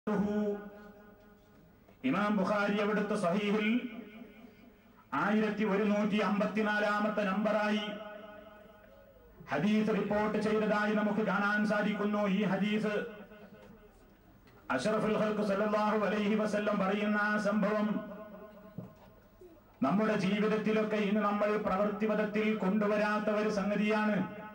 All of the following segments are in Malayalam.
ഇമാം ബുഖാരി അവിടുത്തെ സഹീഹിൽ 1154 നമ്പറായി ഹദീസ് റിപ്പോർട്ട് ചെയ്തതായി നമുക്ക് കാണാൻ സാധിക്കുന്നു. ഈ ഹദീസ് അഷ്റഫുൽ ഖൽഖ് സല്ലല്ലാഹു അലൈഹി വസല്ലം പറയുന്ന സംഭവം നമ്മുടെ ജീവിതത്തിലൊക്കെ ഇന്ന് നമ്മൾ പ്രവൃത്തിപഥത്തിൽ കൊണ്ടുവരാത്ത ഒരു സംഗതിയാണ്.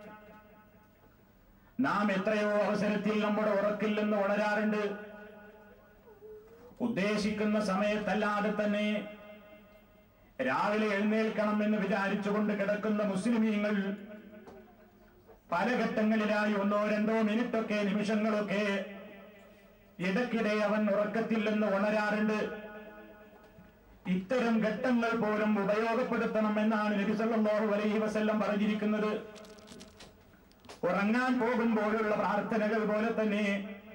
നാം എത്രയോ അവസരത്തിൽ നമ്മുടെ ഉറക്കിൽ നിന്ന് ഉണരാറുണ്ട്. ഉദ്ദേശിക്കുന്ന സമയത്തല്ലാതെ തന്നെ രാവിലെ എഴുന്നേൽക്കണം എന്ന് വിചാരിച്ചുകൊണ്ട് കിടക്കുന്ന മുസ്ലിമീങ്ങൾ പല ഘട്ടങ്ങളിലായി 1-2 മിനിറ്റൊക്കെ നിമിഷങ്ങളൊക്കെ ഇടയ്ക്കിടെ അവൻ ഉറക്കത്തിൽ നിന്ന് ഉണരാറുണ്ട്. ഇത്തരം ഘട്ടങ്ങൾ പോലും ഉപയോഗപ്പെടുത്തണം എന്നാണ് നബി സല്ലല്ലാഹു അലൈഹി വസല്ലം പറഞ്ഞിരിക്കുന്നത്. ഉറങ്ങാൻ പോകുമ്പോഴുള്ള പ്രാർത്ഥനകൾ പോലെ തന്നെ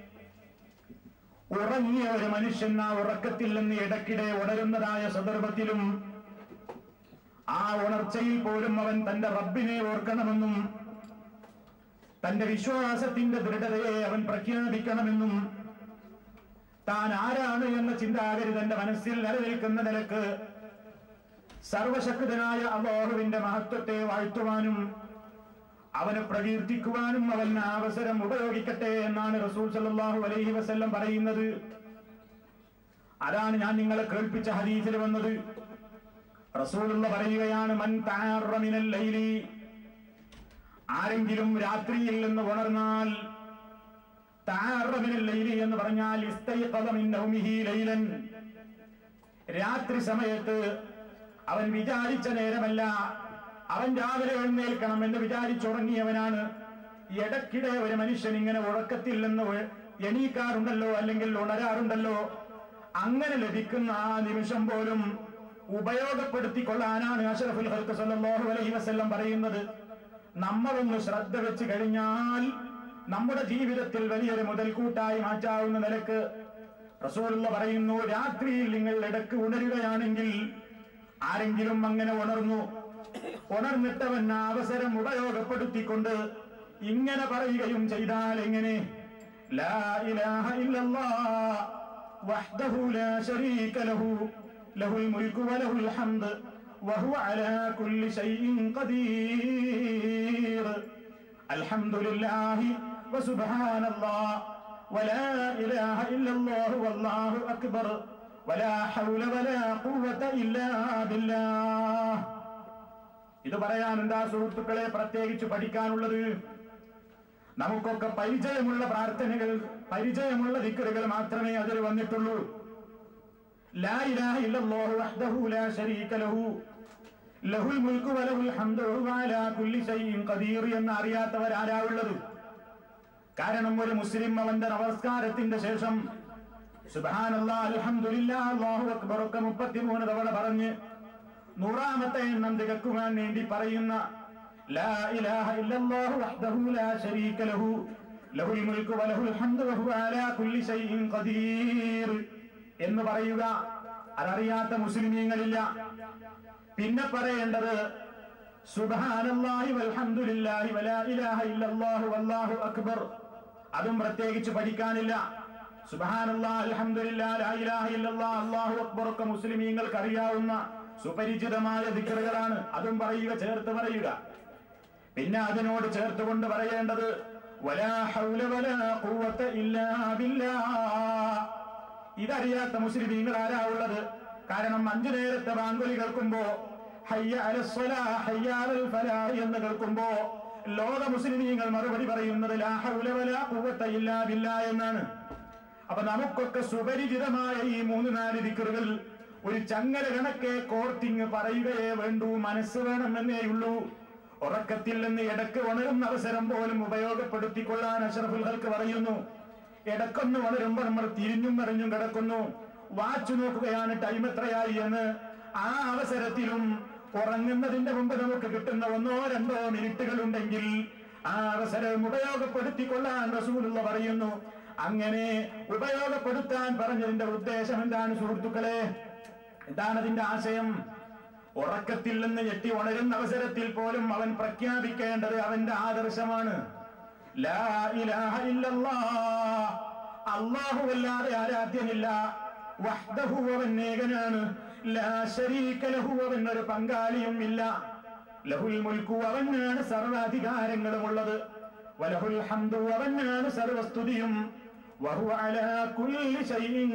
ഉറങ്ങിയ ഒരു മനുഷ്യൻ ആ ഉറക്കത്തിൽ നിന്ന് ഇടയ്ക്കിടെ ഉണരുന്നതായ സന്ദർഭത്തിലും ആ ഉണർച്ചയിൽ പോലും അവൻ തന്റെ റബ്ബിനെ ഓർക്കണമെന്നും തന്റെ വിശ്വാസത്തിന്റെ ദൃഢതയെ അവൻ പ്രഖ്യാപിക്കണമെന്നും താൻ ആരാണ് എന്ന ചിന്താഗതി തന്റെ മനസ്സിൽ നിലനിൽക്കുന്ന നിലക്ക് സർവശക്തനായ അല്ലാഹുവിന്റെ മഹത്വത്തെ വാഴ്ത്തുവാനും അവനെ പ്രകീർത്തിക്കുവാനും അവൻ അവസരം ഉപയോഗിക്കട്ടെ എന്നാണ് റസൂൽ സല്ലല്ലാഹു അലൈഹി വസല്ലം പറയുന്നത്. അതാണ് ഞാൻ നിങ്ങളെ കേൾപ്പിച്ച ഹദീസിൽ വന്നത്. റസൂലുള്ള പറയുകയാണ്, മൻ തഅറ മിനൽ ലൈലി, ആരെങ്കിലും രാത്രിയിൽ നിന്ന് ഉണർന്നാൽ, തഅറ മിനൽ ലൈലി എന്ന് പറഞ്ഞാൽ ഇസ്തൈഖദ മിൻ നൗമിഹി ലൈലൻ, രാത്രി സമയത്ത് അവൻ വിചാരിച്ച നേരമല്ല, അവൻ രാവിലെ എഴുന്നേൽക്കണം എന്ന് വിചാരിച്ചുറങ്ങിയവനാണ്. ഇടയ്ക്കിടെ ഒരു മനുഷ്യൻ ഇങ്ങനെ ഉറക്കത്തിൽ നിന്ന് എണീക്കാറുണ്ടല്ലോ, അല്ലെങ്കിൽ ഉണരാറുണ്ടല്ലോ. അങ്ങനെ ലഭിക്കുന്ന ആ നിമിഷം പോലും ഉപയോഗപ്പെടുത്തിക്കൊള്ളാനാണ് അഷ്റഫുൽ ഖൽഖ് സല്ലല്ലാഹു അലൈഹി വസല്ലം പറയുന്നത്. നമ്മളൊന്ന് ശ്രദ്ധ വെച്ച് കഴിഞ്ഞാൽ നമ്മുടെ ജീവിതത്തിൽ വലിയൊരു മുതൽക്കൂട്ടായി മാറ്റാവുന്ന നിലക്ക് റസൂലുള്ള പറയുന്നു, രാത്രിയിൽ നിങ്ങൾ ഇടയ്ക്ക് ഉണരുകയാണെങ്കിൽ, ആരെങ്കിലും അങ്ങനെ ഉണർന്നിട്ടവൻ അവസരം ഉപയോഗപ്പെടുത്തിക്കൊണ്ട് ഇങ്ങനെ പറയുകയും ചെയ്താൽ എങ്ങനെ? ലാ ഇലാഹ ഇല്ലല്ലാഹ് വഹ്ദഹു ലാ ശരീക ലഹു ലഹുൽ മുൽക്കു വലഹുൽ ഹംദ് വഹുവ അലാ കുല്ലി ശൈഇൻ ഖദീർ അൽഹംദുലില്ലാഹി വസുബ്ഹാനല്ലാഹ് വലാ ഇലാഹ ഇല്ലല്ലാഹു വല്ലാഹു അക്ബർ വലാ ഹൗല വലാ ഖുവത ഇല്ലാ ബില്ലാഹ്. ഇത് പറയാൻ എന്താ സുഹൃത്തുക്കളെ പ്രത്യേകിച്ച് പഠിക്കാനുള്ളത്? നമുക്കൊക്കെ പരിചയമുള്ള പ്രാർത്ഥനകൾ, പരിചയമുള്ള ദിക്റുകൾ മാത്രമേ അതിൽ വന്നിട്ടുള്ളൂ. ലാ ഇലാഹ ഇല്ലല്ലാഹു വഹ്ദഹു ലാ ശരീക ലഹു ലഹുൽ മുൽക്കു വലഹുൽ ഹംദു വഹുവ അലാ കുല്ലി ശൈഇൻ ഖദീർ എന്ന് അറിയാത്തവരാരാ ഉള്ളത്? കാരണം ഒരു മുസ്ലിം അവന്റെ നമസ്കാരത്തിന്റെ ശേഷം സുബ്ഹാനല്ലാഹ് അൽഹംദുലില്ലാഹ് അല്ലാഹു അക്ബർ ഒക്കെ 33 തവണ പറഞ്ഞ് 100ാമത്തെ എണ്ണം തികക്കുവാൻ വേണ്ടി പറയുന്ന ലാ ഇലാഹ ഇല്ലല്ലാഹു വഹ്ദഹു ലാ ശരീക ലഹു ലഹുൽ മുൽക്കു വലഹുൽ ഹംദു വഹുവ അലാ കുല്ലി ശൈഇൻ ഖദീർ എന്ന് പറയുക അതറിയാത്ത മുസ്ലിമീങ്ങളില്ല. പിന്നെ പറയേണ്ടത് സുബ്ഹാനല്ലാഹി വൽഹംദുലില്ലാഹി വലാ ഇലാഹ ഇല്ലല്ലാഹു വല്ലാഹു അക്ബർ, അതും പ്രത്യേകിച്ച് പഠിക്കാനില്ല. സുബ്ഹാനല്ലാഹ് അൽഹംദുലില്ലാഹ് ലാ ഇലാഹ ഇല്ലല്ലാഹ് അല്ലാഹു അക്ബർ ഒക്കെ മുസ്ലിമീങ്ങൾക്ക് അറിയാവുന്ന സുപരിചിതമായ ദിക്റുകളാണ്. അതും പറയുക, ചേർത്ത് പറയുക. പിന്നെ അതിനോട് ചേർത്തുകൊണ്ട് പറയേണ്ടത് വലാ ഹൗല വലാ ഖുവത ഇല്ലാ ബില്ലാഹ്. ഇതറിയാത്ത മുസ്ലിമീങ്ങൾ ആരാ ഉള്ളത്? കാരണം 5 നേരത്തെ ബാങ്കുലി കേൾക്കുമ്പോ ഹയ്യ അലസ്സലാഹ് ഹയ്യ അലൽ ഫലാഹ് എന്ന് കേൾക്കുമ്പോ ലോക മുസ്ലിമീങ്ങൾ മറുപടി പറയുന്നത് ലാ ഹൗല വലാ ഖുവത ഇല്ലാ ബില്ലാഹ് എന്നാണ്. അപ്പൊ നമുക്കൊക്കെ സുപരിചിതമായ ഈ 3-4 ദിക്റുകൾ ഒരു ചങ്ങല കണക്കെ കോർത്തിങ് പറയുകയേ വേണ്ടൂ, മനസ്സ് വേണമെന്നേയുള്ളൂ. ഉറക്കത്തിൽ നിന്ന് ഇടക്ക് ഉണരുന്ന അവസരം പോലും ഉപയോഗപ്പെടുത്തിക്കൊള്ളാൻ അഷ്റഫുൽ ഖൽഖ് പറയുന്നു. ഇടക്കൊന്ന് ഉണരുമ്പോ നമ്മൾ തിരിഞ്ഞും മറിഞ്ഞും കിടക്കുന്നു, വാച്ച് നോക്കുകയാണ് ടൈം എത്രയായി എന്ന്. ആ അവസരത്തിലും ഉറങ്ങുന്നതിന്റെ മുമ്പ് നമുക്ക് കിട്ടുന്ന 1-2 മിനിറ്റുകൾ ഉണ്ടെങ്കിൽ ആ അവസരം ഉപയോഗപ്പെടുത്തിക്കൊള്ളാൻ റസൂലുള്ള പറയുന്നു. അങ്ങനെ ഉപയോഗപ്പെടുത്താൻ പറഞ്ഞതിന്റെ ഉദ്ദേശം എന്താണ് സുഹൃത്തുക്കളെ? എന്താണ് അതിന്റെ ആശയം? ഉറക്കത്തിൽ നിന്ന് ഞെട്ടി ഉണരുന്ന അവസരത്തിൽ പോലും അവൻ പ്രഖ്യാപിക്കേണ്ടത് അവന്റെ ആദർശമാണ്. ലാ ഇലാഹ ഇല്ലല്ലാഹ് അല്ലാഹുവല്ലാതെ ആരാധ്യനില്ല. വഹ്ദഹു അവൻ ഏകനാണ്. ലാ ശരീക ലഹു അവൻ ഒരു പങ്കാളിയും ഇല്ല. ലഹുൽ മുൽക്കു അവനാണ് സർവാധികാരങ്ങളുമുള്ളത്. വലഹുൽ ഹംദു അവനാണ് സർവസ്തുതിയും. വഹുവ അലാ കുല്ലി ശൈഇൻ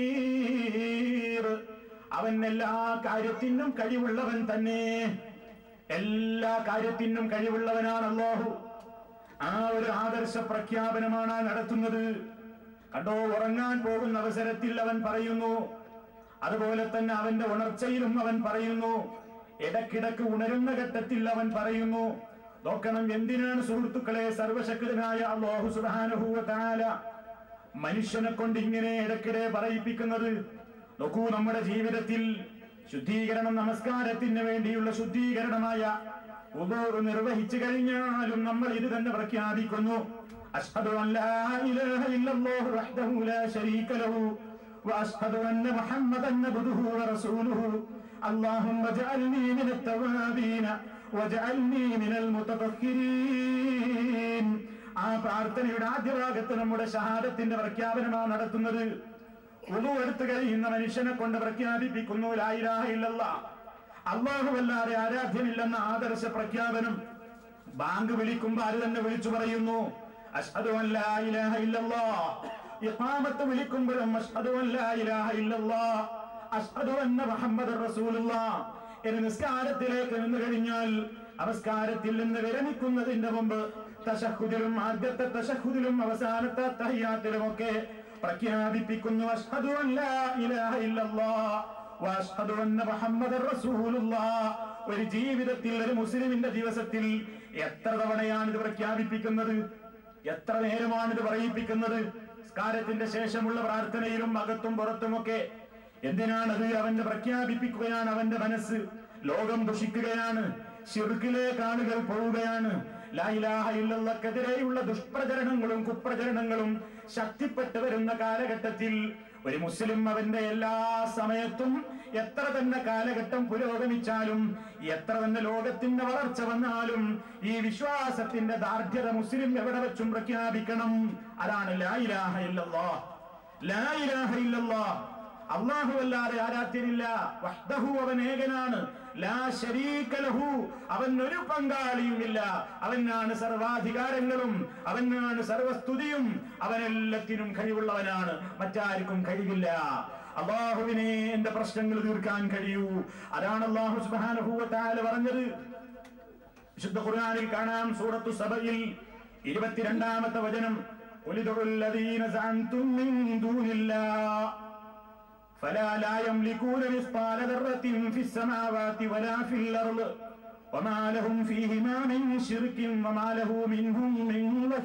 ഖദീർ അവൻ എല്ലാ കാര്യത്തിനും കഴിവുള്ളവൻ തന്നെ. എല്ലാ കാര്യത്തിനും കഴിവുള്ളവനാണ് അല്ലാഹു. ആ ഒരു ആദർശ പ്രഖ്യാപനമാണ് നടത്തുന്നത്. കണ്ടോ, ഉറങ്ങാൻ പോകുന്ന അവസരത്തിൽ അവൻ പറയുന്നു. അതുപോലെ തന്നെ അവന്റെ ഉണർച്ചയിലും അവൻ പറയുന്നു. ഇടക്കിടക്ക് ഉണരുന്ന ഘട്ടത്തിൽ അവൻ പറയുന്നു. നോക്കണം, എന്തിനാണ് സുഹൃത്തുക്കളെ സർവശക്തനായ അല്ലാഹു സുബ്ഹാനഹു വ തആല മനുഷ്യനെ കൊണ്ട് ഇങ്ങനെ ഇടക്കിടെ പറയിപ്പിക്കുന്നത്? നോക്കൂ, നമ്മുടെ ജീവിതത്തിൽ ശുദ്ധീകരണം, നമസ്കാരത്തിന് വേണ്ടിയുള്ള ശുദ്ധീകരണമായ വുദൂ നിർവഹിച്ചു കഴിഞ്ഞാലും നമ്മൾ ഇത് തന്നെ പ്രഖ്യാപിക്കുന്നു. അശ്ഹദു അൻ ലാ ഇലാഹ ഇല്ലല്ലാഹു വഹ്ദഹു ലാ ശരീക ലഹു വഅശ്ഹദു അന്ന മുഹമ്മദൻ അബ്ദുഹു വറസൂലുഹു അല്ലാഹുമ്മ ജഅൽനി മിനത് തവാബീന വജഅൽനി മിനൽ മുതതഖിരീൻ. ആ പ്രാർത്ഥനയുടെ ആദ്യ ഭാഗത്ത് നമ്മുടെ ഷഹാദത്തിന്റെ പ്രഖ്യാപനമാണ് നടത്തുന്നത്. വുദൂ എടുത്തു കഴിയുന്ന മനുഷ്യനെ കൊണ്ട് പ്രഖ്യാപിപ്പിക്കുന്നു ലാ ഇലാഹ ഇല്ലല്ലാഹ്, അല്ലാഹുവല്ലാതെ ആരാധ്യനില്ലെന്ന ആദർശ പ്രഖ്യാപനം. ബാങ്ക് വിളിക്കുമ്പോൾ അത് തന്നെ വിളിച്ചു പറയുന്നു, അശ്ഹദു അൻ ലാ ഇലാഹ ഇല്ലല്ലാഹ്. ഇഖാമത്ത് വിളിക്കുമ്പോഴും അശ്ഹദു അൻ ലാ ഇലാഹ ഇല്ലല്ലാഹ്, അശ്ഹദു അന്ന മുഹമ്മദർ റസൂലുള്ളാഹ്. നിസ്കാരത്തിലേക്ക് നിന്ന് കഴിഞ്ഞാൽ നമസ്കാരത്തിൽ നിന്ന് വിരമിക്കുന്നതിന്റെ മുമ്പ് തശഹുദിലും ആദ്യത്തെ തശഹുദിലും അവസാനത്തെ തഹിയ്യാത്തിലുമൊക്കെ പ്രഖ്യാപിപ്പിക്കുന്നു അശ്ഹദു അൻ ലാ ഇലാഹ ഇല്ലല്ലാഹ് വഅശ്ഹദു അന്ന മുഹമ്മദർ റസൂലുള്ളാഹ്. ഒരു ജീവിതത്തിൽ, ഒരു മുസ്ലിമിന്റെ ദിവസത്തിൽ എത്ര തവണയാണ് ഇത് പ്രഖ്യാപിപ്പിക്കുന്നത്? എത്ര നേരമാണ് ഇത് പറയിപ്പിക്കുന്നത്? നിസ്കാരത്തിന്റെ ശേഷമുള്ള പ്രാർത്ഥനയിലും അകത്തും പുറത്തുമൊക്കെ. എന്തിനാണത്? അവന്റെ പ്രഖ്യാപിപ്പിക്കുകയാണ്. അവന്റെ മനസ്സ് ലോകം ദുഷിക്കുകയാണ്, ശിർക്കിലേക്ക് ആളുകൾ പോവുകയാണ്. ലാ ഇലാഹ ഇല്ലല്ലാഹ്ക്കെതിരെയുള്ള ദുഷ്പ്രചരണങ്ങളും കുപ്രചരണങ്ങളും ശക്തിപ്പെട്ടു വരുന്ന കാലഘട്ടത്തിൽ ഒരു മുസ്ലിം അവന്റെ എല്ലാ സമയത്തും എത്ര തന്നെ കാലഘട്ടം പുരോഗമിച്ചാലും, എത്ര തന്നെ ലോകത്തിന്റെ വളർച്ച വന്നാലും, ഈ വിശ്വാസത്തിന്റെ ദാർഢ്യത മുസ്ലിം എവിടെ വെച്ചും പ്രഖ്യാപിക്കണം. അതാണ് ലാ ഇലാഹ ഇല്ലല്ലാഹ്. ലാ ഇലാഹ ഇല്ലല്ലാഹ്, അല്ലാഹുവല്ലാതെ ആരാധ്യനില്ല. വഹ്ദഹു അവൻ ഏകനാണ്. ലാ ശരീക ലഹു അവൻ ഒരു പങ്കാളിയുമില്ല. അവനാണ് സർവാധികാരങ്ങളും, അവനാണ് സർവസ്തുതിയും. അവനെല്ലാത്തിനും കഴിവുള്ളവനാണ്, മറ്റാർക്കും കഴിവില്ല. അല്ലാഹുവിനെ എന്റെ പ്രശ്നങ്ങൾ തീർക്കാൻ കഴിയൂ. അതാണ് അല്ലാഹു സുബ്ഹാനഹു വ തആല പറഞ്ഞത്. വിശുദ്ധ ഖുർആനിൽ കാണാം, സൂറത്തു സബയിൽ 22-ാമത്തെ വചനം, ഖുലിദുൽ ലദീന സഅൻതും മിൻ ദൂനില്ലാഹ് ഫലാ ലാ യംലികൂന മിസ്ഖാല ദർറത്തിൻ ഫിസ് സമാവാതി വലാ ഫിൽ അർള് വമാ ലഹും ഫീഹിമാ മിൻ ശിർകിൻ വമാ ലഹു മിൻഹും മിൻ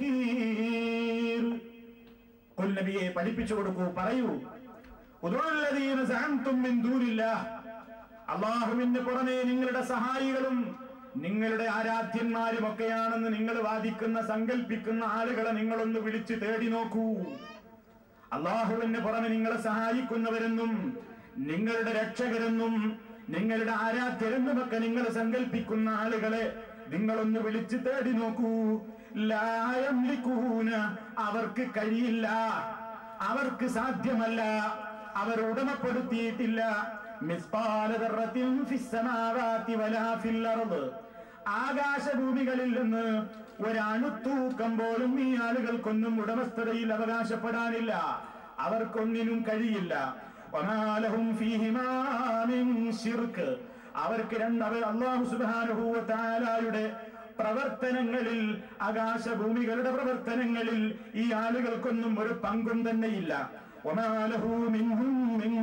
വഹീർ. ഖുൽ നബിയെ പഠിപ്പിച്ചു കൊടുക്കൂ, പറയൂ. ഉദുൽ ലദീന സഅൻതും മിൻ ദൂനില്ലാഹ്, അല്ലാഹുവിന് പുറമെ നിങ്ങളുടെ സഹായികളും നിങ്ങളുടെ ആരാധ്യന്മാരുമൊക്കെയാണെന്ന് നിങ്ങൾ വാദിക്കുന്ന, സങ്കല്പിക്കുന്ന ആളുകളെ നിങ്ങളൊന്ന് വിളിച്ച് തേടി നോക്കൂ. അല്ലാഹുവിന് പുറമെ നിങ്ങളെ സഹായിക്കുന്നവരെന്നും നിങ്ങളുടെ രക്ഷകരെന്നും നിങ്ങളുടെ ആരാധ്യരെന്നുമൊക്കെ നിങ്ങൾ സങ്കല്പിക്കുന്ന ആളുകളെ നിങ്ങളൊന്ന് വിളിച്ച് തേടി നോക്കൂ. ലാ യംലികൂന, അവർക്ക് കഴിയില്ല, അവർക്ക് സാധ്യമല്ല, അവർ ഉടമപ്പെടുത്തിയിട്ടില്ല. മിസ്ഖാല ദർറത്തിൻ ഫിസ് സമാവാതി വലാ ഫിൽ അർള്, ആകാശഭൂമികളിൽ നിന്ന് ഒരണുത്തൂക്കം പോലും ഈ ആളുകൾക്കൊന്നും ഉടമസ്ഥതയിൽ അവകാശപ്പെടാനില്ല. അവർക്കൊന്നിനും കഴിയില്ല. വമാ ലഹും ഫീഹിമാ മിൻ ശിർക്ക്, അവർക്ക് അല്ലാഹു സുബ്ഹാനഹു വ തആലയുടെ പ്രവർത്തനങ്ങളിൽ, ആകാശഭൂമികളുടെ പ്രവർത്തനങ്ങളിൽ ഈ ആളുകൾക്കൊന്നും ഒരു പങ്കും തന്നെയില്ല. വമാ ലഹു മിൻഹും മിൻ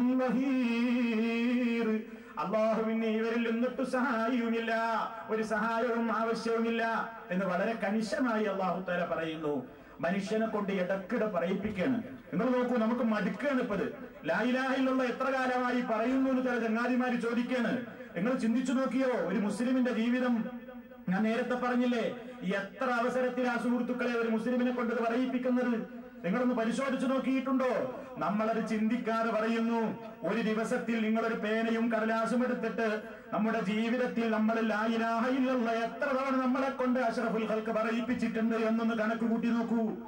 വഹീർ, അല്ലാഹുവിന് ഇവരിൽ നിന്നിട്ട് സഹായവുമില്ല, ഒരു സഹായവും ആവശ്യവുമില്ല എന്ന് വളരെ കണിശമായി അല്ലാഹു തആല പറയുന്നു. മനുഷ്യനെ കൊണ്ട് ഇടക്കിടെ പറയിപ്പിക്കുകയാണ്. നിങ്ങൾ നോക്കൂ, നമുക്ക് മടുക്കുകയാണ് ഇപ്പത്. ലാ ഇലാഹ ഇല്ലല്ലാഹ് എത്ര കാലമായി പറയുന്നു എന്ന് ചില ചങ്ങാതിമാര് ചോദിക്കുകയാണ്. നിങ്ങൾ ചിന്തിച്ചു നോക്കിയോ ഒരു മുസ്ലിമിന്റെ ജീവിതം? ഞാൻ നേരത്തെ പറഞ്ഞില്ലേ, എത്ര അവസരത്തിലാ സുഹൃത്തുക്കളെ ഒരു മുസ്ലിമിനെ കൊണ്ട് പറയിപ്പിക്കുന്നത്? നിങ്ങളൊന്ന് പരിശോധിച്ചു നോക്കിയിട്ടുണ്ടോ? നമ്മളത് ചിന്തിക്കാതെ പറയുന്നു. ഒരു ദിവസത്തിൽ നിങ്ങളൊരു പേനയും കടലാസും എടുത്തിട്ട് നമ്മുടെ ജീവിതത്തിൽ നമ്മൾ ലാ ഇലാഹ ഇല്ലല്ലാഹ് എത്ര തവണ നമ്മളെ കൊണ്ട് അഷ്റഫുൽ ഖൽഖ് പറയിപ്പിച്ചിട്ടുണ്ട് എന്നൊന്ന് കണക്ക് കൂട്ടി നോക്കൂ.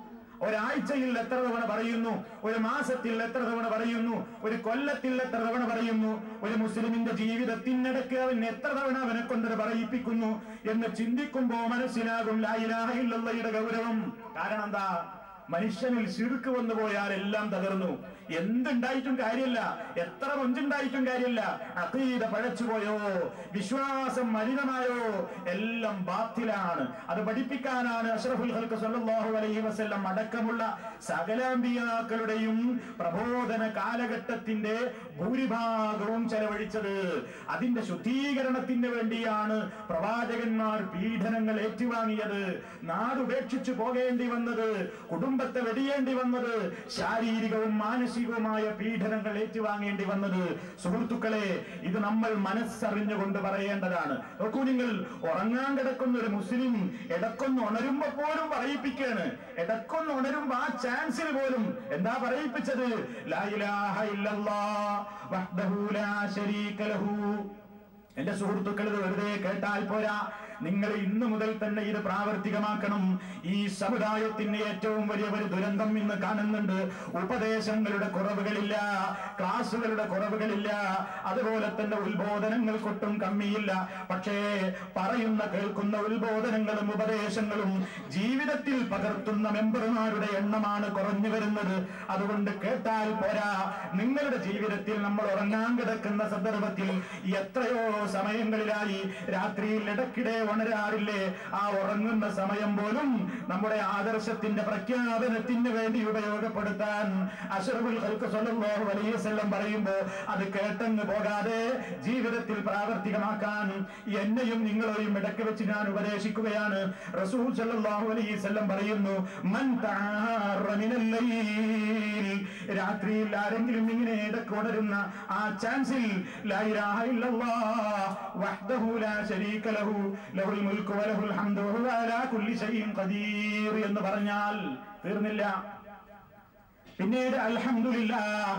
ഒരാഴ്ചയിൽ എത്ര തവണ പറയുന്നു, ഒരു മാസത്തിൽ എത്ര തവണ പറയുന്നു, ഒരു കൊല്ലത്തിൽ എത്ര തവണ പറയുന്നു, ഒരു മുസ്ലിമിന്റെ ജീവിതത്തിനിടയ്ക്ക് അവൻ എത്ര തവണ അവനെ കൊണ്ട് പറയിപ്പിക്കുന്നു എന്ന് ചിന്തിക്കുമ്പോ മനസ്സിലാകും ലാ ഇലാഹ ഇല്ലല്ലാഹയുടെ ഗൗരവം. കാരണം എന്താ? മനുഷ്യനിൽ ശിർക്ക് വന്നു പോയാൽ എല്ലാം തകർന്നു. എന്തുണ്ടായിട്ടും കാര്യമില്ല, എത്ര മൊഞ്ചുണ്ടായിട്ടും കാര്യമില്ല. അഖീദ പഴച്ചുപോയോ, വിശ്വാസം മലിനമായോ, എല്ലാം ബാത്തിലാണ്. അത് പഠിപ്പിക്കാനാണ് അഷ്റഫുൽ ഖൽഖ് സല്ലല്ലാഹു അലൈഹി വസല്ലം അടക്കമുള്ള സകല അമ്പിയാക്കളുടെയും പ്രബോധന കാലഘട്ടത്തിന്റെ ഭൂരിഭാഗവും ചെലവഴിച്ചത്. അതിന്റെ ശുദ്ധീകരണത്തിന് വേണ്ടിയാണ് പ്രവാചകന്മാർ പീഡനങ്ങൾ ഏറ്റുവാങ്ങിയത്, നാടുപേക്ഷിച്ചു പോകേണ്ടി വന്നത്, കുടുംബത്തെ വെടിയേണ്ടി വന്നത്, ശാരീരികവും മാനസികവുമായ പീഡനങ്ങൾ ഏറ്റുവാങ്ങേണ്ടി വന്നത്. സുഹൃത്തുക്കളെ, ഇത് നമ്മൾ മനസ്സറിഞ്ഞുകൊണ്ട് പറയേണ്ടതാണ്. നോക്കൂ, നിങ്ങൾ ഉറങ്ങാൻ കിടക്കുന്ന ഒരു മുസ്ലിം ഇടക്കൊന്ന് ഉണരുമ്പോ പോലും പറയിപ്പിക്കാണ്. ഇടക്കൊന്ന് ഉണരുമ്പോ ആ ചാൻസിൽ പോലും എന്താ പറയിപ്പിച്ചത്? ലാ ഇലാഹ ഇല്ലല്ലാഹ് വഹ്ദഹു ലാ ശരീക ലഹു. എന്റെ സുഹൃത്തുക്കൾ, ഇത് വെറുതെ കേട്ടാൽ പോരാ, നിങ്ങൾ ഇന്നു മുതൽ തന്നെ ഇത് പ്രാവർത്തികമാക്കണം. ഈ സമുദായത്തിന് ഏറ്റവും വലിയ ഒരു ദുരന്തം ഇന്ന് കാണുന്നുണ്ട്. ഉപദേശങ്ങളുടെ കുറവുകളില്ല, ക്ലാസുകളുടെ കുറവുകളില്ല, അതുപോലെ തന്നെ ഉത്ബോധനങ്ങൾക്കൊട്ടും കമ്മിയില്ല. പക്ഷേ പറയുന്ന കേൾക്കുന്ന ഉത്ബോധനങ്ങളും ഉപദേശങ്ങളും ജീവിതത്തിൽ പകർത്തുന്ന മെമ്പർമാരുടെ എണ്ണമാണ് കുറഞ്ഞു വരുന്നത്. അതുകൊണ്ട് കേട്ടാൽ പോരാ, നിങ്ങളുടെ ജീവിതത്തിൽ നമ്മൾ ഉറങ്ങാൻ കിടക്കുന്ന സന്ദർഭത്തിൽ എത്രയോ സമയങ്ങളിലായി രാത്രിയിൽ ഇടയ്ക്കിടെ ഉണരാറില്ലേ? ആ ഉറങ്ങുന്ന സമയം പോലും നമ്മുടെ ആദർശത്തിന്റെ പ്രഖ്യാപനത്തിന് വേണ്ടി ഉപയോഗപ്പെടുത്താൻ അഷ്റഫുൽ ഖൽഖ് സല്ലല്ലാഹു അലൈഹി വസല്ലം പറയുമ്പോൾ അത് കേട്ടങ്ങ് പോകാതെ ജീവിതത്തിൽ പ്രാവർത്തികമാക്കാൻ എന്നെയും നിങ്ങളെയും ഇടയ്ക്ക് വെച്ച് ഞാൻ ഉപദേശിക്കുകയാണ്. റസൂൽ സല്ലല്ലാഹു അലൈഹി വസല്ലം പറയുന്നു, മൻ തഅറ മിനൽ ലൈൽ, രാത്രിയിൽ ആരെങ്കിലും ഇങ്ങനെ ഇടയ്ക്ക് ഉണരുന്ന ആ ചാൻസിൽ ലാ ഇലാഹ ഇല്ലല്ലാഹ് വഹ്ദഹു ലാ ശരീക ലഹു ലഹുൽ മുൽക്കു വലഹുൽ ഹംദു വഹുവ അലാ കുല്ലി ശൈഇൻ ഖദീർ എന്ന് പറഞ്ഞാൽ തീർന്നില്ല. പിന്നീട് അൽഹംദുലില്ലാഹ്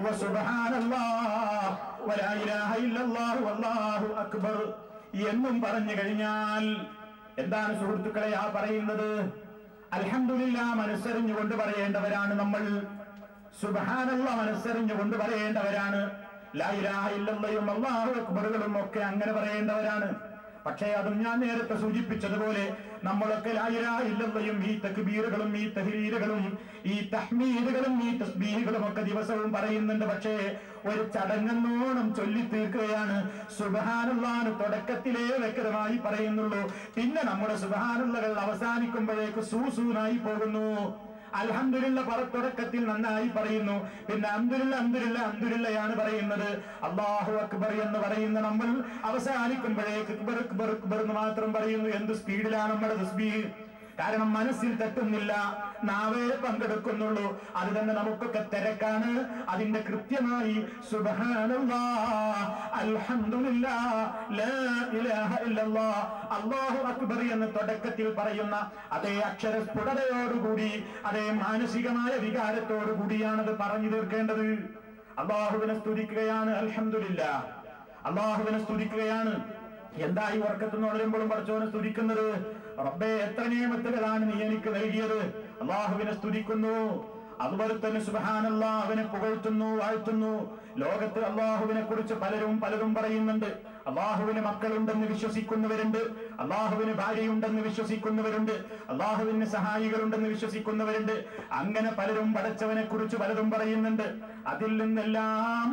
വസുബ്ഹാനല്ലാഹ് വലാ ഇലാഹ ഇല്ലല്ലാഹു വല്ലാഹു അക്ബർ എന്നും പറഞ്ഞു കഴിഞ്ഞാൽ എന്താണ് സുഹൃത്തുക്കളെ ആ പറയുന്നത്? അൽഹംദുലില്ലാഹ് മനസ്സറിഞ്ഞുകൊണ്ട് പറയേണ്ടവരാണ് നമ്മൾ. സുബ്ഹാനല്ലാഹ് മനസ്സറിഞ്ഞുകൊണ്ട് പറയേണ്ടവരാണ്. ലാ ഇലാഹ ഇല്ലല്ലാഹും അല്ലാഹു അക്ബറുകളും ഒക്കെ അങ്ങനെ പറയേണ്ടവരാണ്. പക്ഷേ അതും ഞാൻ നേരത്തെ സൂചിപ്പിച്ചതുപോലെ നമ്മളൊക്കെ ലാ ഇലാഹ ഇല്ലല്ലാഹും ഈ തക്ബീറുകളും ഈ തഹ്ലീലുകളും ഈ തഹ്മീദുകളും ഈ തസ്ബീഹുകളും ഒക്കെ ദിവസവും പറയുന്നുണ്ട്. പക്ഷേ ഒരു ചടങ്ങെന്നോണം ചൊല്ലി തീർക്കുകയാണ്. സുബ്ഹാനല്ലാഹ് തുടക്കത്തിലേ വ്യക്തമായി പറയുന്നുള്ളൂ. പിന്നെ നമ്മുടെ സുബ്ഹാനല്ലാഹുകൾ അവസാനിക്കുമ്പോഴേക്ക് സൂസൂനായി പോകുന്നു. അൽഹംദുലില്ലാഹ് തുടക്കത്തിൽ നന്നായി പറയുന്നു, പിന്നെ അൽഹംദുലില്ലാഹ് പറയുന്നത്. അല്ലാഹു അക്ബർ എന്ന് പറയുന്ന നമ്മൾ അവസാനിക്കുമ്പോഴേക്ക് അക്ബർ അക്ബർ അക്ബർ എന്ന് മാത്രം പറയുന്നു. എന്ത് സ്പീഡിലാണ് നമ്മുടെ തസ്ബീഹ്! കാരണം മനസ്സിൽ തട്ടുന്നില്ല, നാവേ പങ്കെടുക്കുന്നുള്ളൂ. അത് തന്നെ നമുക്കൊക്കെ തിരക്കാണ്. അതിന്റെ കൃത്യമായി സുബ്ഹാനല്ലാഹ്, അൽഹംദുലില്ലാഹ്, ലാ ഇലാഹ ഇല്ലല്ലാഹ്, അല്ലാഹു അക്ബർ എന്ന് തുടക്കത്തിൽ പറയുന്ന അതേ അക്ഷരസ്ഫുടതയോടുകൂടി, അതേ മാനസികമായ വികാരത്തോടുകൂടിയാണത് പറഞ്ഞു തീർക്കേണ്ടത്. അല്ലാഹുവിനെ സ്തുതിക്കുകയാണ്, അൽഹംദുലില്ലാഹ്, അല്ലാഹുവിനെ സ്തുതിക്കുകയാണ്. എന്തായി ഉറക്കത്തുനിന്ന് ഉണരുമ്പോഴും പഠിച്ചവനെ സ്തുതിക്കുന്നത്? റബ്ബേ, എത്ര നിഅമത്തുകളാണ് നീ എനിക്ക് നൽകിയത്. അല്ലാഹുവിനെ സ്തുതിക്കുന്നു. അതുപോലെ തന്നെ സുബ്ഹാനല്ലാഹ്, അവനെ പുകഴ്ത്തുന്നു, വാഴ്ത്തുന്നു. ലോകത്ത് അല്ലാഹുവിനെ കുറിച്ച് പലരും പറയുന്നുണ്ട്. അല്ലാഹുവിന് മക്കളുണ്ടെന്ന് വിശ്വസിക്കുന്നവരുണ്ട്, അല്ലാഹുവിന് ഭാര്യയുണ്ടെന്ന് വിശ്വസിക്കുന്നവരുണ്ട്, അല്ലാഹുവിന് സഹായികളുണ്ടെന്ന് വിശ്വസിക്കുന്നവരുണ്ട്. അങ്ങനെ പലരും പടച്ചവനെ കുറിച്ച് പലതും പറയുന്നുണ്ട്. അതിൽ നിന്നെല്ലാം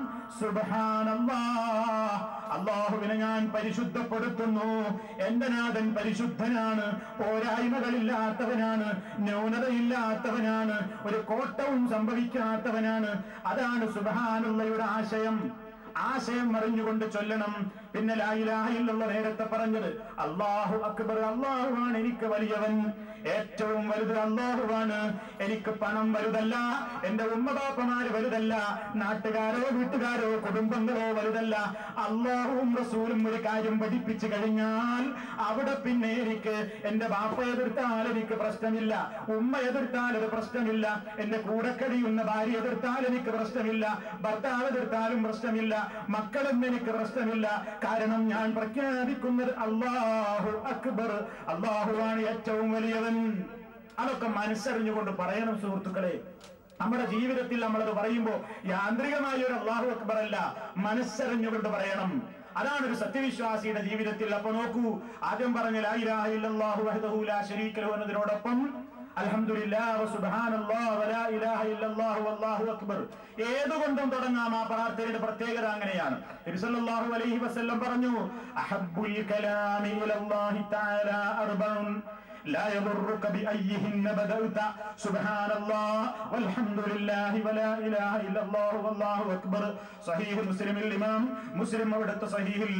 സുബ്ഹാനല്ലാഹ്, അല്ലാഹുവിനെ ഞാൻ പരിശുദ്ധപ്പെടുത്തുന്നു. എന്റെ നാഥൻ പരിശുദ്ധനാണ്, പോരായ്മകളില്ലാത്തവനാണ്, ന്യൂനതയില്ലാത്തവനാണ്, ഒരു കോട്ടവും സംഭവിക്കാത്തവനാണ്. അതാണ് സുബ്ഹാനല്ലാഹയുടെ ആശയം. ആശയം അറിഞ്ഞുകൊണ്ട് ചൊല്ലണം. പിന്നെ ലാ ഇലാഹ ഇല്ലല്ലാഹ് നേരത്തെ പറഞ്ഞത് അല്ലാഹു അക്ബർ, അല്ലാഹുവാണ് എനിക്ക് വലിയവൻ, ഏറ്റവും വലുത് അല്ലാഹുവാണ്. എനിക്ക് പണം വലുതല്ല, എന്റെ ഉമ്മബാപ്പമാര് വലുതല്ല, നാട്ടുകാരോ വീട്ടുകാരോ കുടുംബങ്ങളോ വലുതല്ല. അല്ലാഹുവും റസൂലും ഒരു കാര്യം പഠിപ്പിച്ചു കഴിഞ്ഞാൽ അവിടെ പിന്നെ എനിക്ക് എന്റെ ബാപ്പ എതിർത്താൽ എനിക്ക് പ്രശ്നമില്ല, ഉമ്മ എതിർത്താൽ ഒരു പ്രശ്നമില്ല, എന്റെ കൂടെ കഴിയുന്ന ഭാര്യ എതിർത്താൽ എനിക്ക് പ്രശ്നമില്ല, ഭർത്താവ് എതിർത്താലും പ്രശ്നമില്ല, മക്കളും എനിക്ക് പ്രശ്നമില്ല. കാരണം ഞാൻ പ്രഖ്യാപിക്കുന്നത് അല്ലാഹു അക്ബർ, അല്ലാഹുവാണ് ഏറ്റവും വലിയവൻ. അതൊക്കെ മനസ്സറിഞ്ഞുകൊണ്ട് പറയണം സുഹൃത്തുക്കളെ. നമ്മുടെ ജീവിതത്തിൽ നമ്മളത് പറയുമ്പോ യാന്ത്രികമായ ഒരു അല്ലാഹു അക്ബർ അല്ല, മനസ്സറിഞ്ഞുകൊണ്ട് പറയണം. അതാണ് ഒരു സത്യവിശ്വാസിയുടെ ജീവിതത്തിൽ. അപ്പൊ നോക്കൂ, ആദ്യം പറഞ്ഞ ലാ ഇലാഹ ഇല്ലല്ലാഹു വഹ്ദഹു ലാ ശരീക ലഹു എന്നതിനോടൊപ്പം അൽഹംദുലില്ലാഹ് വസുബ്ഹാനല്ലാഹ് വലാ ഇലാഹ ഇല്ലല്ലാഹു വല്ലാഹു അക്ബർ ഏതുകൊണ്ടും തുടങ്ങാം. ആ പ്രാർത്ഥനയുടെ പ്രത്യേകത അങ്ങനെയാണ്. നബി സല്ലല്ലാഹു അലൈഹി വസല്ലം പറഞ്ഞു, അഹബ്ബുൽ കലാമി ഇലല്ലാഹി തആല അർബഉൻ لا يضرك بأيهن بدأت سبحان الله والحمد لله ولا إله إلا الله والله أكبر. صحيح مسلم الإمام مسلم അവിടുത്തെ സഹീഹിൽ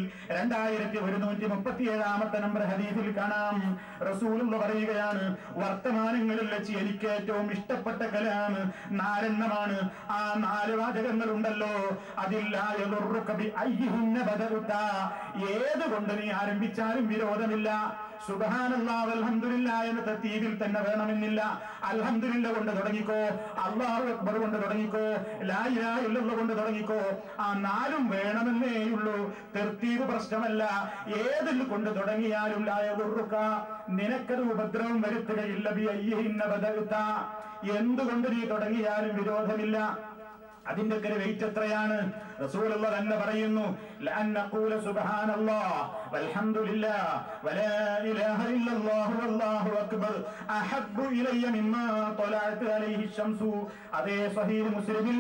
2137 നമ്പർ ഹദീസിൽ കാണാം, റസൂലുള്ളാഹി പറയുകയാണ്, വർത്തമാനങ്ങളിൽ വെച്ച് എനിക്ക് ഏറ്റവും ഇഷ്ടപ്പെട്ട കലാം 4 എണ്ണമാണ്. ആ 4 വാചകങ്ങൾ ഉണ്ടല്ലോ, അതില്ലാ യദുറുക ബിഅയ്യിഹിന്ന ബദഅത ഏതുകൊണ്ട് നീ ആരംഭിച്ചാലും വിരോധമില്ല. സുബ്ഹാനല്ലാഹ് വൽഹംദുലില്ലാഹ് എന്ന തർത്തീബിൽ തന്നെ വേണമെന്നില്ല. അൽഹംദുലില്ലാഹ് കൊണ്ട് തുടങ്ങിക്കോ, അല്ലാഹു അക്ബർ കൊണ്ട് തുടങ്ങിക്കോ, ലാ ഇലാഹ ഇല്ലല്ലാഹ് കൊണ്ട് തുടങ്ങിക്കോ. ആ 4ഉം വേണമെന്നേ ഉള്ളൂ. തർത്തീബ് പ്രശ്നമല്ല. ഏതിൽ കൊണ്ട് തുടങ്ങിയാലും ലാ യദുറുക നിനക്കത് ഉപദ്രവം വരുത്തുകയില്ല. ബിഅയ്യിഹിന്ന ബദഅത എന്തുകൊണ്ട് നീ തുടങ്ങിയാലും വിരോധമില്ല. അതിന്റെ ഒക്കെ വെയിറ്റ് എത്രയാണ്? റസൂലുള്ളാഹി തന്നെ പറയുന്നു, ലഅൻ നഖൂല സുബ്ഹാനല്ലാഹ് വൽഹംദുലില്ലാഹ് വലാ ഇലാഹ ഇല്ലല്ലാഹു വല്ലാഹു അക്ബർ അഹബ്ബു ഇലയ്യ മിമ്മാ ത്വലഅത് അലൈഹി ശംസു. അതേ സ്വഹീഹ് മുസ്ലിമിൽ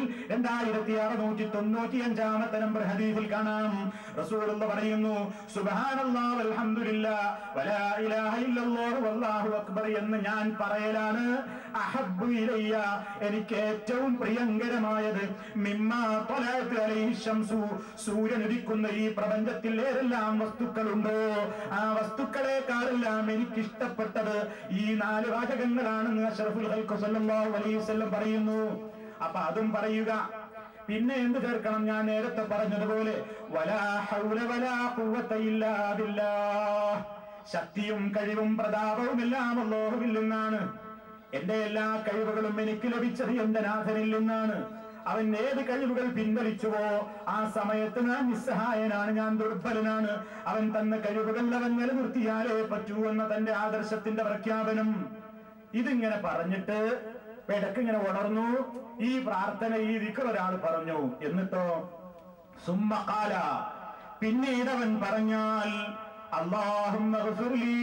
2695 നമ്പർ ഹദീസിൽ കാണാം, റസൂലുള്ളാഹി പറയുന്നു, സുബ്ഹാനല്ലാഹ് വൽഹംദുലില്ലാഹ് വലാ ഇലാഹ ഇല്ലല്ലാഹു വല്ലാഹു അക്ബർ എന്ന് ഞാൻ പറയലാണ് അഹബ്ബു ഇലയ്യ എനിക്ക് ഏറ്റവും പ്രിയങ്കരമായത് മിമ്മാ ത്വലഅത് അലൈഹി ശംസു സൂര്യൻ ഉദിക്കുന്ന ഈ പ്രപഞ്ചത്തിൽ ഏതെല്ലാം വസ്തുക്കളുണ്ടോ ആ വസ്തുക്കളെക്കാളെല്ലാം എനിക്കിഷ്ടപ്പെട്ടത് ഈ 4 വാചകങ്ങളാണെന്ന് അഷ്റഫുൽ ഖൽഖ് സല്ലല്ലാഹു അലൈഹി വസല്ലം പറയുന്നു. അപ്പൊ അതും പറയുക. പിന്നെ എന്ത് ചേർക്കണം? ഞാൻ നേരത്തെ പറഞ്ഞതുപോലെ വലാ ഹൗല വലാ ഖുവത ഇല്ലാ ബില്ലാഹ് ശക്തിയും കഴിവും പ്രതാപവും എല്ലാം അല്ലാഹുവിൽ നിന്നാണ്. എന്റെ എല്ലാ കഴിവുകളും എനിക്ക് ലഭിച്ചത് എന്റെ നാഥനിൽ നിന്നാണ്. അവൻ ഏത് കഴിവുകൾ പിൻവലിച്ചുവോ ആ സമയത്ത് ഞാൻ നിസ്സഹായനാണ്, ഞാൻ ദുർബലനാണ്. അവൻ തന്ന കഴിവുകൾ അവൻ നിലനിർത്തിയാലേ പറ്റൂ എന്ന തന്റെ ആദർശത്തിന്റെ പ്രഖ്യാപനം. ഇതിങ്ങനെ പറഞ്ഞിട്ട് ഇടക്കിങ്ങനെ ഉണർന്നു. ഈ പ്രാർത്ഥന ഈ ദിക്ർ ഒരാൾ പറഞ്ഞു. എന്നിട്ടോ സുമ്മ ഖാല പിന്നീട് അവൻ പറഞ്ഞാൽ അല്ലാഹുമ്മ ഗ്ഫിർലി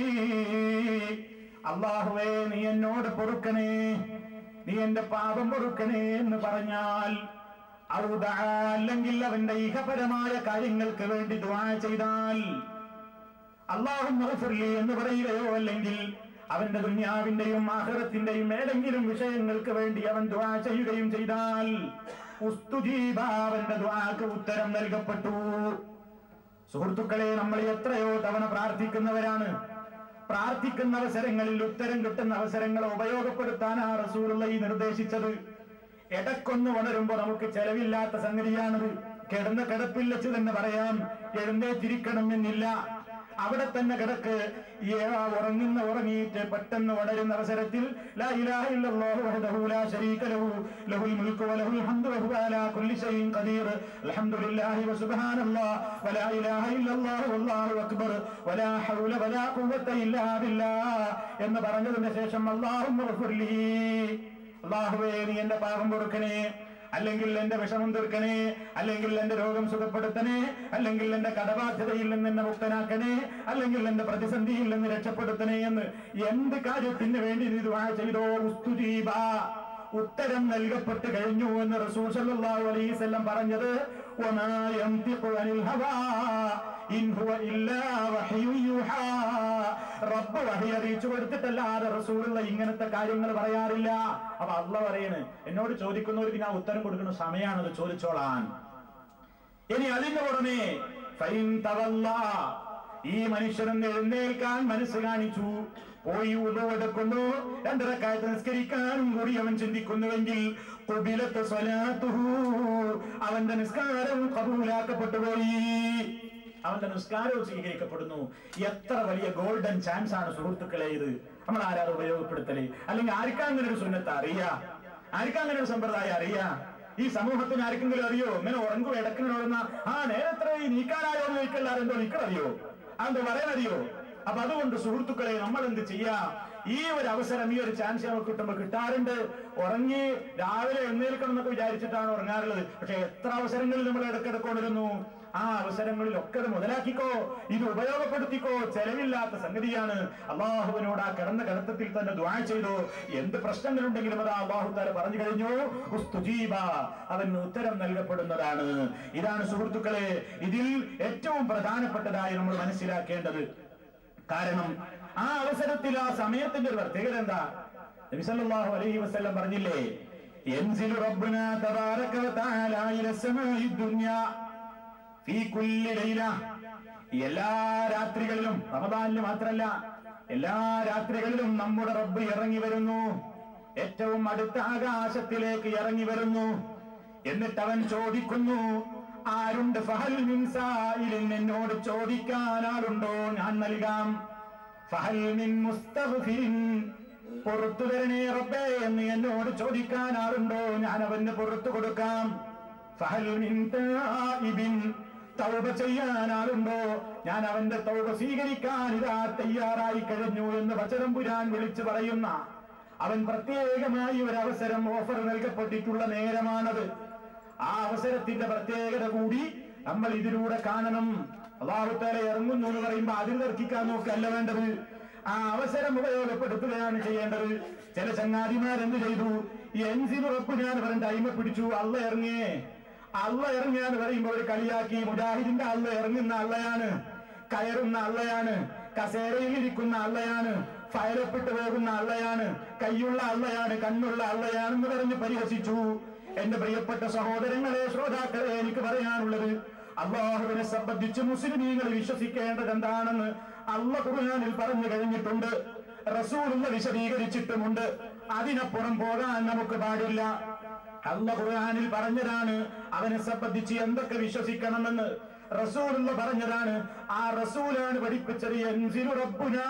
അല്ലാഹുവേ നീ എന്നോട് പൊറുക്കണേ, നീ എന്റെ പാപം പൊറുക്കണേ എന്ന് പറഞ്ഞാൽ അല്ലെങ്കിൽ അവന്റെ ഇഹപരമായ കാര്യങ്ങൾക്ക് വേണ്ടി ദുആ ചെയ്താൽ അല്ലാഹുമ്മ ഗ്ഫിർലി എന്ന് പറയുകയോ അല്ലെങ്കിൽ അവന്റെ ദുനിയാവിന്റെയും ആഖിറത്തിന്റെയും ഏതെങ്കിലും വിഷയങ്ങൾക്ക് വേണ്ടി അവൻ ദുആ ചെയ്യുകയും ചെയ്താൽ ഉസ്തുജീബ അവന്റെ ദുആക്ക് ഉത്തരം നൽകപ്പെട്ടു. സുഹൃത്തുക്കളെ, നമ്മൾ എത്രയോ തവണ പ്രാർത്ഥിക്കുന്നവരാണ്. പ്രാർത്ഥിക്കുന്ന അവസരങ്ങളിൽ ഉത്തരം കിട്ടുന്ന അവസരങ്ങളെ ഉപയോഗപ്പെടുത്താനാ റസൂലുള്ളാഹി നിർദ്ദേശിച്ചത്. ഇടക്കൊന്ന് ഉണരുമ്പോ നമുക്ക് ചെലവില്ലാത്ത സംഗതിയാണത്. കിടന്ന കിടപ്പിൽ വെച്ച് തന്നെ പറയാം, എഴുന്നേറ്റിരിക്കണം എന്നില്ല, അവിടെ തന്നെ കിടക്ക്. ഉറങ്ങിയിട്ട് പെട്ടെന്ന് ഉണരുന്ന അവസരത്തിൽ ലാ ഇലാഹ ഇല്ലല്ലാഹു വഹ്ദഹു ലാ ശരീക ലഹു ലഹുൽ മുൽക്കു വലഹുൽ ഹംദു വഹുവ അലാ കുല്ലി ഷൈഇൻ ഖദീർ അൽഹംദുലില്ലാഹി വസുബ്ഹാനല്ലാഹ് വലാ ഇലാഹ ഇല്ലല്ലാഹു വല്ലാഹു അക്ബർ വലാ ഹൗല വലാ ഖുവത ഇല്ലാ ബില്ലാഹ് എന്ന് പറഞ്ഞതിന് ശേഷം അല്ലാഹുമ്മ ഗ്ഫിർലി അല്ലാഹുവേ നീ എന്റെ പാപം പൊറുക്കണേ, അല്ലെങ്കിൽ എന്റെ വിഷമം തീർക്കണേ, അല്ലെങ്കിൽ എന്റെ രോഗം സുഖപ്പെടുത്തണേ, അല്ലെങ്കിൽ എന്റെ കടബാധ്യതയിൽ നിന്ന് എന്നെ മുക്തനാക്കണേ, അല്ലെങ്കിൽ എന്റെ പ്രതിസന്ധിയിൽ നിന്ന് രക്ഷപ്പെടുത്തണേ എന്ന് എന്ത് കാര്യത്തിന് വേണ്ടി നീ ദുആ ചെയ്തോ ഉസ്തുജീബ ഉത്തരം നൽകപ്പെട്ട് കഴിഞ്ഞു എന്ന് റസൂൽ സല്ലല്ലാഹു അലൈഹി വസല്ലം പറഞ്ഞത്. വമാ യംതിഖു അനിൽ ഹവാ ഇൻ ഹുവ ഇല്ലാ വഹ്യു യുഹാ റബ്ബ് വഹി അറിയിച്ചു കൊടുത്തിട്ടല്ലാതെ റസൂലുള്ള ഇങ്ങനത്തെ കാര്യങ്ങൾ പറയാറില്ല. അപ്പൊ അല്ലാഹ് പറയാണ്, എന്നോട് ചോദിക്കുന്നവർക്ക് ഞാൻ ഉത്തരം കൊടുക്കുന്ന സമയമാണത്, ചോദിച്ചോളാൻ. ഇനി അതിന്റെ പുറമെ ഫൈൻ തവല്ലാ ഈ മനുഷ്യനൊന്ന് എഴുന്നേൽക്കാൻ മനസ്സ് കാണിച്ചു, പോയി ഉളു എടുക്കുന്നു, 2 റക്അത്ത് നിസ്കരിക്കാനും കൂടി അവൻ ചിന്തിക്കുന്നുവെങ്കിൽ ഖുബിലത്ത് സ്വലാത്തുഹു അവന്റെ നിസ്കാരം ഖബൂലാക്കപ്പെട്ടു പോയി, അവന്റെ നിസ്കാരവും സ്വീകരിക്കപ്പെടുന്നു. എത്ര വലിയ ഗോൾഡൻ ചാൻസ് ആണ് സുഹൃത്തുക്കളെ ഇത്. നമ്മൾ ആരാത് ഉപയോഗപ്പെടുത്തല്? അല്ലെങ്കിൽ ആർക്കങ്ങനെ ഒരു സുന്നത്ത് അറിയാ? ആർക്കങ്ങനെ ഒരു സമ്പ്രദായം അറിയാ? ഈ സമൂഹത്തിന് ആർക്കെങ്കിലും അറിയോ? ഇങ്ങനെ ഉറങ്ങും ഇടക്കിന് ഉറങ്ങുന്ന നേരത്തെ ഈ നീക്കാനായോ എന്ന് ചോദിക്കല്ലാരെന്തോ നിക്കറിയോ? അതെന്തോ പറയാനറിയോ? അപ്പൊ അതുകൊണ്ട് സുഹൃത്തുക്കളെ നമ്മൾ എന്ത് ചെയ്യാ? ഈ ഒരു അവസരം, ഈ ഒരു ചാൻസ് നമുക്ക് കിട്ടുമ്പോൾ കിട്ടാറുണ്ട്. ഉറങ്ങി രാവിലെ എഴുന്നേൽക്കണം എന്നൊക്കെ വിചാരിച്ചിട്ടാണ് ഉറങ്ങാറുള്ളത്. പക്ഷെ എത്ര അവസരങ്ങളിൽ നമ്മൾ ഇടയ്ക്കിടക്കൊണ്ടിരുന്നു. ആ അവസരങ്ങളിലൊക്കെ അത് മുതലാക്കിക്കോ, ഇത് ഉപയോഗപ്പെടുത്തിക്കോ. ചെലവില്ലാത്ത സംഗതിയാണ്. അള്ളാഹുവിനോട് ആ കിടന്ന കിടത്തത്തിൽ തന്നെ ദുആ ചെയ്തു. എന്ത് പ്രശ്നങ്ങളുണ്ടെങ്കിലും അത് അള്ളാഹു തആല പറഞ്ഞു കഴിഞ്ഞു, ഉസ്തുജീബ, അവന് ഉത്തരം നൽകപ്പെടുന്നതാണ്. ഇതാണ് സുഹൃത്തുക്കളെ ഇതിൽ ഏറ്റവും പ്രധാനപ്പെട്ടതായി നമ്മൾ മനസ്സിലാക്കേണ്ടത്. കാരണം ആ അവസരത്തിൽ, ആ സമയത്തിന്റെ ഒരു പ്രത്യേകത എന്താ? നബി സല്ലല്ലാഹു അലൈഹി വസല്ലം പറഞ്ഞില്ലേ, യൻസിലു റബ്ബുനാ തബാരക വതആല ഇലാ സമാഇ ദുനിയാ ഫീ കുല്ലി ലൈല. എല്ലാ രാത്രികളിലും, റമദാനിൽ മാത്രമല്ല, എല്ലാ രാത്രികളിലും നമ്മുടെ റബ്ബ് ഇറങ്ങി വരുന്നു. ഏറ്റവും അടുത്ത ആകാശത്തിലേക്ക് ഇറങ്ങി വരുന്നു. എന്നിട്ട് അവൻ ചോദിക്കുന്നു, ആരുണ്ട്? ഫഹൽ മിൻ സായിലിൻ, എന്നോട് ചോദിക്കാൻ ആരുണ്ടോ? ഞാൻ നൽകാം. ഫഹൽ മിൻ മുസ്തഗ്ഫിരിൻ, പുറത്തു തരണേ റബ്ബേ എന്ന് എന്നോട് ചോദിക്കാൻ ആരുണ്ടോ? ഞാൻ അവന് പുറത്തു കൊടുക്കാം. ഫഹൽ മിൻ തായിബിൻ, തൗബ ചെയ്യാൻ ആളുണ്ടോ? ഞാൻ അവന്റെ തൗബ സ്വീകരിക്കാൻ ഇതാ തയ്യാറായി കഴിഞ്ഞു എന്ന് വചനംപുരാൻ വിളിച്ചു പറയുന്ന, അവൻ പ്രത്യേകമായി ഒരു അവസരം ഓഫർ നൽകപ്പെട്ടിട്ടുള്ള നേരമാണത്. ആ അവസരത്തിന്റെ പ്രത്യേകത കൂടി നമ്മൾ ഇതിലൂടെ കാണണം. അല്ലാഹു തആല ഇറങ്ങുന്നു എന്ന് പറയുമ്പോൾ അതിൽ തർക്കിക്കാൻ നോക്കല്ല വേണ്ടത്, ആ അവസരം ഉപയോഗപ്പെടുത്തുകയാണ് ചെയ്യേണ്ടത്. ചില ചങ്ങാതിമാരെന്ത് ചെയ്തു? എൻസിന് ഉറപ്പ് ഞാൻ പറഞ്ഞ ടൈമ പിടിച്ചു. അള്ള ഇറങ്ങിയേ, അള്ള ഇറങ്ങിയാന്ന് പറയുമ്പോൾ ഒരു കളിയാക്കി. മുജാഹിദിന്റെ അള്ള ഇറങ്ങുന്ന അള്ളയാണ്, കയറുന്ന അള്ളയാണ്, കസേരയിൽ ഇരിക്കുന്ന അള്ളയാണ്, ഫയലപ്പിട്ട് പോകുന്ന അള്ളയാണ്, കൈയുള്ള അള്ളയാണ്, കണ്ണുള്ള അള്ളയാണെന്ന് പറഞ്ഞ് പരിഹസിച്ചു. എന്റെ പ്രിയപ്പെട്ട സഹോദരങ്ങളെ, ശ്രോതാക്കളെ, എനിക്ക് പറയാനുള്ളത്, അല്ലാഹുവിനെ സംബന്ധിച്ച് മുസ്ലിമീങ്ങൾ വിശ്വസിക്കേണ്ടത് എന്താണെന്ന് അല്ലാഹു ഖുർആനിൽ പറഞ്ഞു കഴിഞ്ഞിട്ടുണ്ട്, റസൂലുള്ള വിശദീകരിച്ചിട്ടുമുണ്ട്. അതിനപ്പുറം പോകാൻ നമുക്ക് പാടില്ല. അല്ലാഹു ഖുർആനിൽ പറഞ്ഞതാണ് അവനെ സംബന്ധിച്ച് എന്തൊക്കെ വിശ്വസിക്കണമെന്ന്. റസൂലുള്ള പറഞ്ഞതാണ്, ആ റസൂലാണ് പഠിപ്പിച്ചത്. യൻസിലു റബ്ബുനാ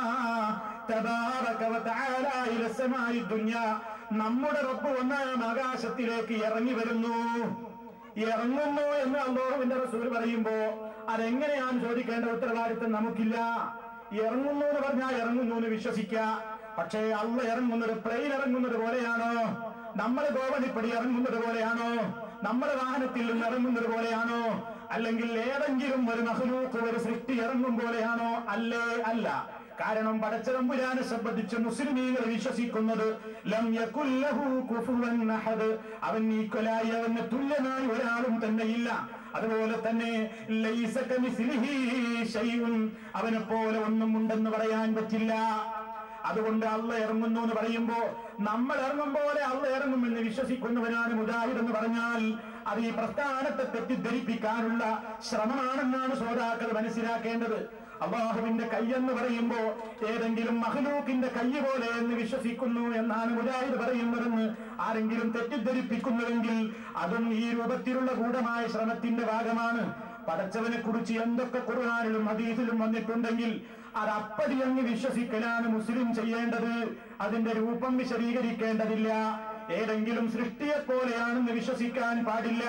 തബാറക വതആല ഇലാ സമാഇ ദുനിയാ, നമ്മുടെ റബ്ബ് ഒന്നാം ആകാശത്തിലേക്ക് ഇറങ്ങി വരുന്നു. ഇറങ്ങുന്നു എന്ന് അല്ലാഹുവിന്റെ റസൂൽ പറയുമ്പോ അതെങ്ങനെയാണ് ചോദിക്കേണ്ട ഉത്തരവാദിത്വം നമുക്കില്ല. ഇറങ്ങുന്നു എന്ന് പറഞ്ഞാൽ ഇറങ്ങുന്നു എന്ന് വിശ്വസിക്കുക. പക്ഷേ അള്ള ഇറങ്ങുന്നത് പ്ലെയിൻ ഇറങ്ങുന്നത് പോലെയാണോ? നമ്മൾ ഗോവണിപ്പടി ഇറങ്ങുന്നത് പോലെയാണോ? നമ്മുടെ വാഹനത്തിൽ നിന്ന് ഇറങ്ങുന്നത് പോലെയാണോ? അല്ലെങ്കിൽ ഏതെങ്കിലും ഒരു മഖ്ലൂഖ്, ഒരു സൃഷ്ടി ഇറങ്ങും പോലെയാണോ? അല്ലേ, അല്ല. കാരണം പടച്ചതമ്പുരാനെ സംബന്ധിച്ച് മുസ്ലിമീങ്ങൾ വിശ്വസിക്കുന്നത് ലം യകുൽ ലഹു കുഫുവൻ അഹദ്, അവൻ ഈക്വലായി, അവന് തുല്യനായി ഒരാളും തന്നെ ഇല്ല. അതുപോലെ തന്നെ ലൈസ കമിസ്ലിഹി ശൈഉൻ, അവനെ പോലെ ഒന്നും ഉണ്ടെന്ന് പറയാൻ പറ്റില്ല. അതുകൊണ്ട് അള്ള ഇറങ്ങുന്നു എന്ന് പറയുമ്പോ നമ്മൾ ഇറങ്ങും പോലെ അള്ള ഇറങ്ങുമെന്ന് വിശ്വസിക്കുന്നവനാണ് മുജാഹിദ് എന്ന് പറഞ്ഞാൽ അത് ഈ പ്രസ്ഥാനത്തെ തെറ്റിദ്ധരിപ്പിക്കാനുള്ള ശ്രമമാണെന്നാണ് ശ്രോതാക്കൾ മനസ്സിലാക്കേണ്ടത്. അല്ലാഹുവിന്റെ കൈയെന്ന് പറയുമ്പോ ഏതെങ്കിലും മഖ്ലൂഖിന്റെ കൈ പോലെ എന്ന് വിശ്വസിക്കുന്നു എന്നാണ് മുജാഹിദ് പറയുന്നതെന്ന് ആരെങ്കിലും തെറ്റിദ്ധരിപ്പിക്കുന്നുവെങ്കിൽ അതും ഈ രൂപത്തിലുള്ള ഗൂഢമായ ശ്രമത്തിന്റെ ഭാഗമാണ്. പടച്ചവനെ കുറിച്ച് എന്തൊക്കെ ഖുർആനിലും ഹദീസിലും വന്നിട്ടുണ്ടെങ്കിൽ അത് അപ്പടി അങ്ങ് വിശ്വസിക്കലാണ് മുസ്ലിം ചെയ്യേണ്ടത്. അതിന്റെ രൂപം വിശദീകരിക്കേണ്ടതില്ല. ഏതെങ്കിലും സൃഷ്ടിയെ പോലെയാണെന്ന് വിശ്വസിക്കാൻ പാടില്ല.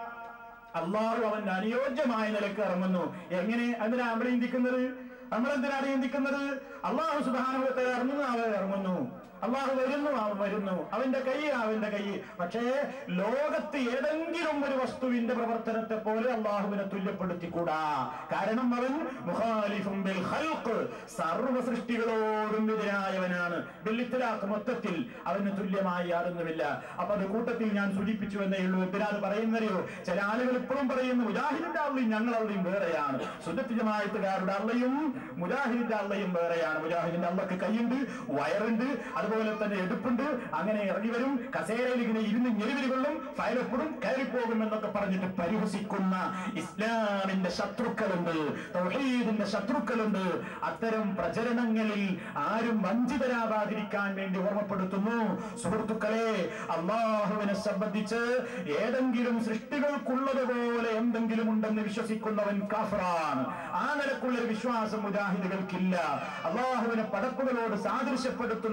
അള്ളാഹു അവന്റെ അനുയോജ്യമായ നിലക്ക് ഇറങ്ങുന്നു. എങ്ങനെ? അതിനാ നമ്മൾ ചിന്തിക്കുന്നത്? നമ്മളെന്തിനാണ് ചിന്തിക്കുന്നത്? അള്ളാഹു സുബ്ഹാനഹു വ തആല ഇറങ്ങുന്നു, അവൻ ഇറങ്ങുന്നു. അള്ളാഹു വരുന്നു, അവൻ വരുന്നു. അവന്റെ കൈ, അവന്റെ കൈ. പക്ഷേ ലോകത്ത് ഏതെങ്കിലും ഒരു വസ്തുവിന്റെ പ്രവർത്തനത്തെ പോലെ അള്ളാഹുവിനെ തുല്യപ്പെടുത്തിക്കൂടാ. കാരണം അവൻ മുഖാലിഫുൻ ബിൽ ഖൽഖ്, സർവ്വ സൃഷ്ടികളോടും എതിരായവനാണ്. ബിൽ ഇത്ലാഖ്, മൊത്തത്തിൽ അവന് തുല്യമായി യാതൊന്നുമില്ല. അപ്പൊ അത് കൂട്ടത്തിൽ ഞാൻ സൂചിപ്പിച്ചു എന്നേ ഉള്ളൂ. എന്തിനാണ് പറയുന്നറിയോ? ചില ആളുകൾ ഇപ്പോഴും പറയുന്നു മുജാഹിദിന്റെ അള്ളയും ഞങ്ങൾ അള്ളയും വേറെയാണ്. സുന്നത്ത് ജമാഅത്തുകാരുടെ അള്ളയും മുജാഹിദിന്റെ അള്ളയും വേറെയാണ്. മുജാഹിദിന്റെ അള്ളക്ക് കൈയുണ്ട്, വയറുണ്ട്, അതുപോലെ തന്നെ എടുപ്പുണ്ട്. അങ്ങനെ ഇറങ്ങി വരും, കസേരയിൽ ഇങ്ങനെ ഇരുന്ന് ഞെരുവിൽ കൊള്ളും, ഫയലപ്പെടും, കയറിപ്പോകും എന്നൊക്കെ പറഞ്ഞിട്ട് പരിഹസിക്കുന്ന ഇസ്ലാമിന്റെ ശത്രുക്കളുണ്ട്, തൗഹീദിന്റെ ശത്രുക്കളുണ്ട്. അത്തരം പ്രചരണങ്ങളിൽ ആരും വഞ്ചിതരാവാതിരിക്കാൻ വേണ്ടി ഓർമ്മപ്പെടുത്തുന്നു. സുഹൃത്തുക്കളെ, അല്ലാഹുവിനെ സംബന്ധിച്ച് ഏതെങ്കിലും സൃഷ്ടികൾക്കുള്ളതുപോലെ എന്തെങ്കിലും ഉണ്ടെന്ന് വിശ്വസിക്കുന്നവൻ കാഫിറാണ്. ആ നിലക്കുള്ളൊരു വിശ്വാസം മുജാഹിദുകൾക്കില്ല. അല്ലാഹുവിനെ പടപ്പുകളോട് സാദൃശ്യപ്പെടുത്തുന്ന സംഭവം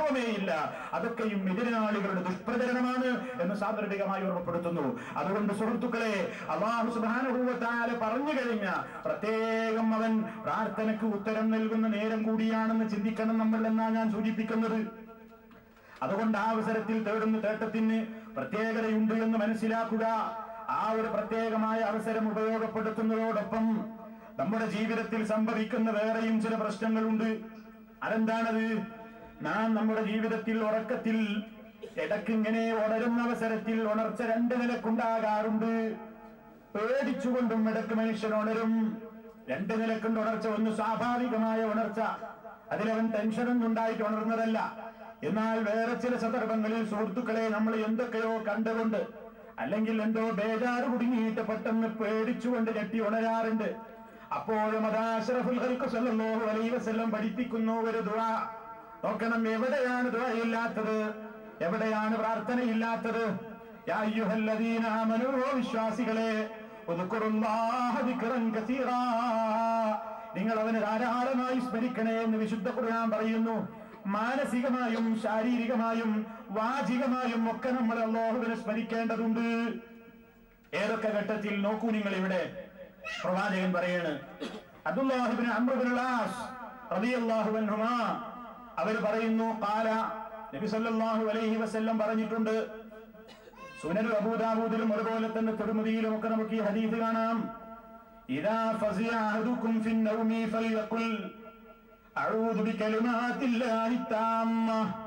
സംഭവമേയില്ല. അതൊക്കെയും എതിരാളികളുടെ ദുഷ്പ്രചരണമാണ് എന്ന് സാന്ദർഭികമായി ഓർമ്മപ്പെടുത്തുന്നു. അതുകൊണ്ട് സുഹൃത്തുക്കളെ, അല്ലാഹു സുബ്ഹാനഹു വ തആല പറഞ്ഞു കഴിഞ്ഞ പ്രത്യേകം അവൻ പ്രാർത്ഥനയ്ക്ക് ഉത്തരം നൽകുന്ന നേരം കൂടിയാണെന്ന് ചിന്തിക്കണം നമ്മൾ എന്നാണ് ഞാൻ സൂചിപ്പിക്കുന്നത്. അതുകൊണ്ട് ആ അവസരത്തിൽ തേടുന്ന തേട്ടത്തിന് പ്രത്യേകതയുണ്ട് എന്ന് മനസ്സിലാക്കുക. ആ ഒരു പ്രത്യേകമായ അവസരം ഉപയോഗപ്പെടുത്തുന്നതോടൊപ്പം നമ്മുടെ ജീവിതത്തിൽ സംഭവിക്കുന്ന വേറെയും ചില പ്രശ്നങ്ങളുണ്ട്. അതെന്താണത്? നാം നമ്മുടെ ജീവിതത്തിൽ ഉറക്കത്തിൽ ഇടയ്ക്കിങ്ങനെ ഉണരുന്ന അവസരത്തിൽ ഉണർച്ച രണ്ട് നിലക്കുണ്ടാകാറുണ്ട്. പേടിച്ചുകൊണ്ടും ഇടയ്ക്ക് മനുഷ്യൻ ഉണരും. രണ്ട് നിലക്കുണ്ട് ഉണർച്ച. ഒന്ന് സ്വാഭാവികമായ ഉണർച്ച, അതിലവൻ ടെൻഷനൊന്നും ഉണ്ടായിട്ട് ഉണർന്നതല്ല. എന്നാൽ വേറെ ചില സന്ദർഭങ്ങളിൽ സുഹൃത്തുക്കളെ നമ്മൾ എന്തൊക്കെയോ കണ്ടുകൊണ്ട് അല്ലെങ്കിൽ എന്തോ ബേജാറ് കുടുങ്ങിയിട്ട് പെട്ടെന്ന് പേടിച്ചുകൊണ്ട് ഞെട്ടി ഉണരാറുണ്ട്. അപ്പോഴും അതാ അഷ്റഫുൽ ഖൽഖ് സല്ലല്ലാഹു അലൈഹി വസല്ലം പഠിപ്പിക്കുന്നു ഒരു ദുആ. നോക്കണം, എവിടെയാണ് ദുആ ഇല്ലാത്തത്, എവിടെയാണ് പ്രാർത്ഥനയില്ലാത്തത്? യാ അയ്യുഹല്ലദീന ആമനൂ, വിശ്വാസികളെ, ഉദ്കുറുല്ലാഹ ദിക്റൻ കസീറാ, നിങ്ങൾ അവനെ ധാരാളമായി സ്മരിക്കണേ എന്ന് വിശുദ്ധ ഖുർആൻ പറയുന്നു. മാനസികമായും ശാരീരികമായും വാചികമായും ഒക്കെ നമ്മൾ അല്ലാഹുവിനെ സ്മരിക്കേണ്ടതുണ്ട്. ഏതൊക്കെ ഘട്ടത്തിൽ നോക്കൂ നിങ്ങൾ. ഇവിടെ പ്രവാചകൻ പറയാണ്, അബ്ദുല്ലാഹ് ഇബ്നു അംർ ഇബ്നുൽ ആസ് റളിയല്ലാഹു അൻഹുമാ അവർ പറയുന്നു, ഖാല, നബി സല്ലല്ലാഹു അലൈഹി വസല്ലം പറഞ്ഞിട്ടുണ്ട്. സുനൻ അബൂ ദാവൂദിലും അതുപോലെ തന്നെ തിർമിദിയിലും ഒക്കെ നമുക്ക് ഈ ഹദീസ് കാണാം. ഇദാ ഫസിയ അഹദുകും ഫിൻ നൗമി ഫൽയഖുൽ അഊദു ബികലിമാത്തില്ലാഹി താമ്മ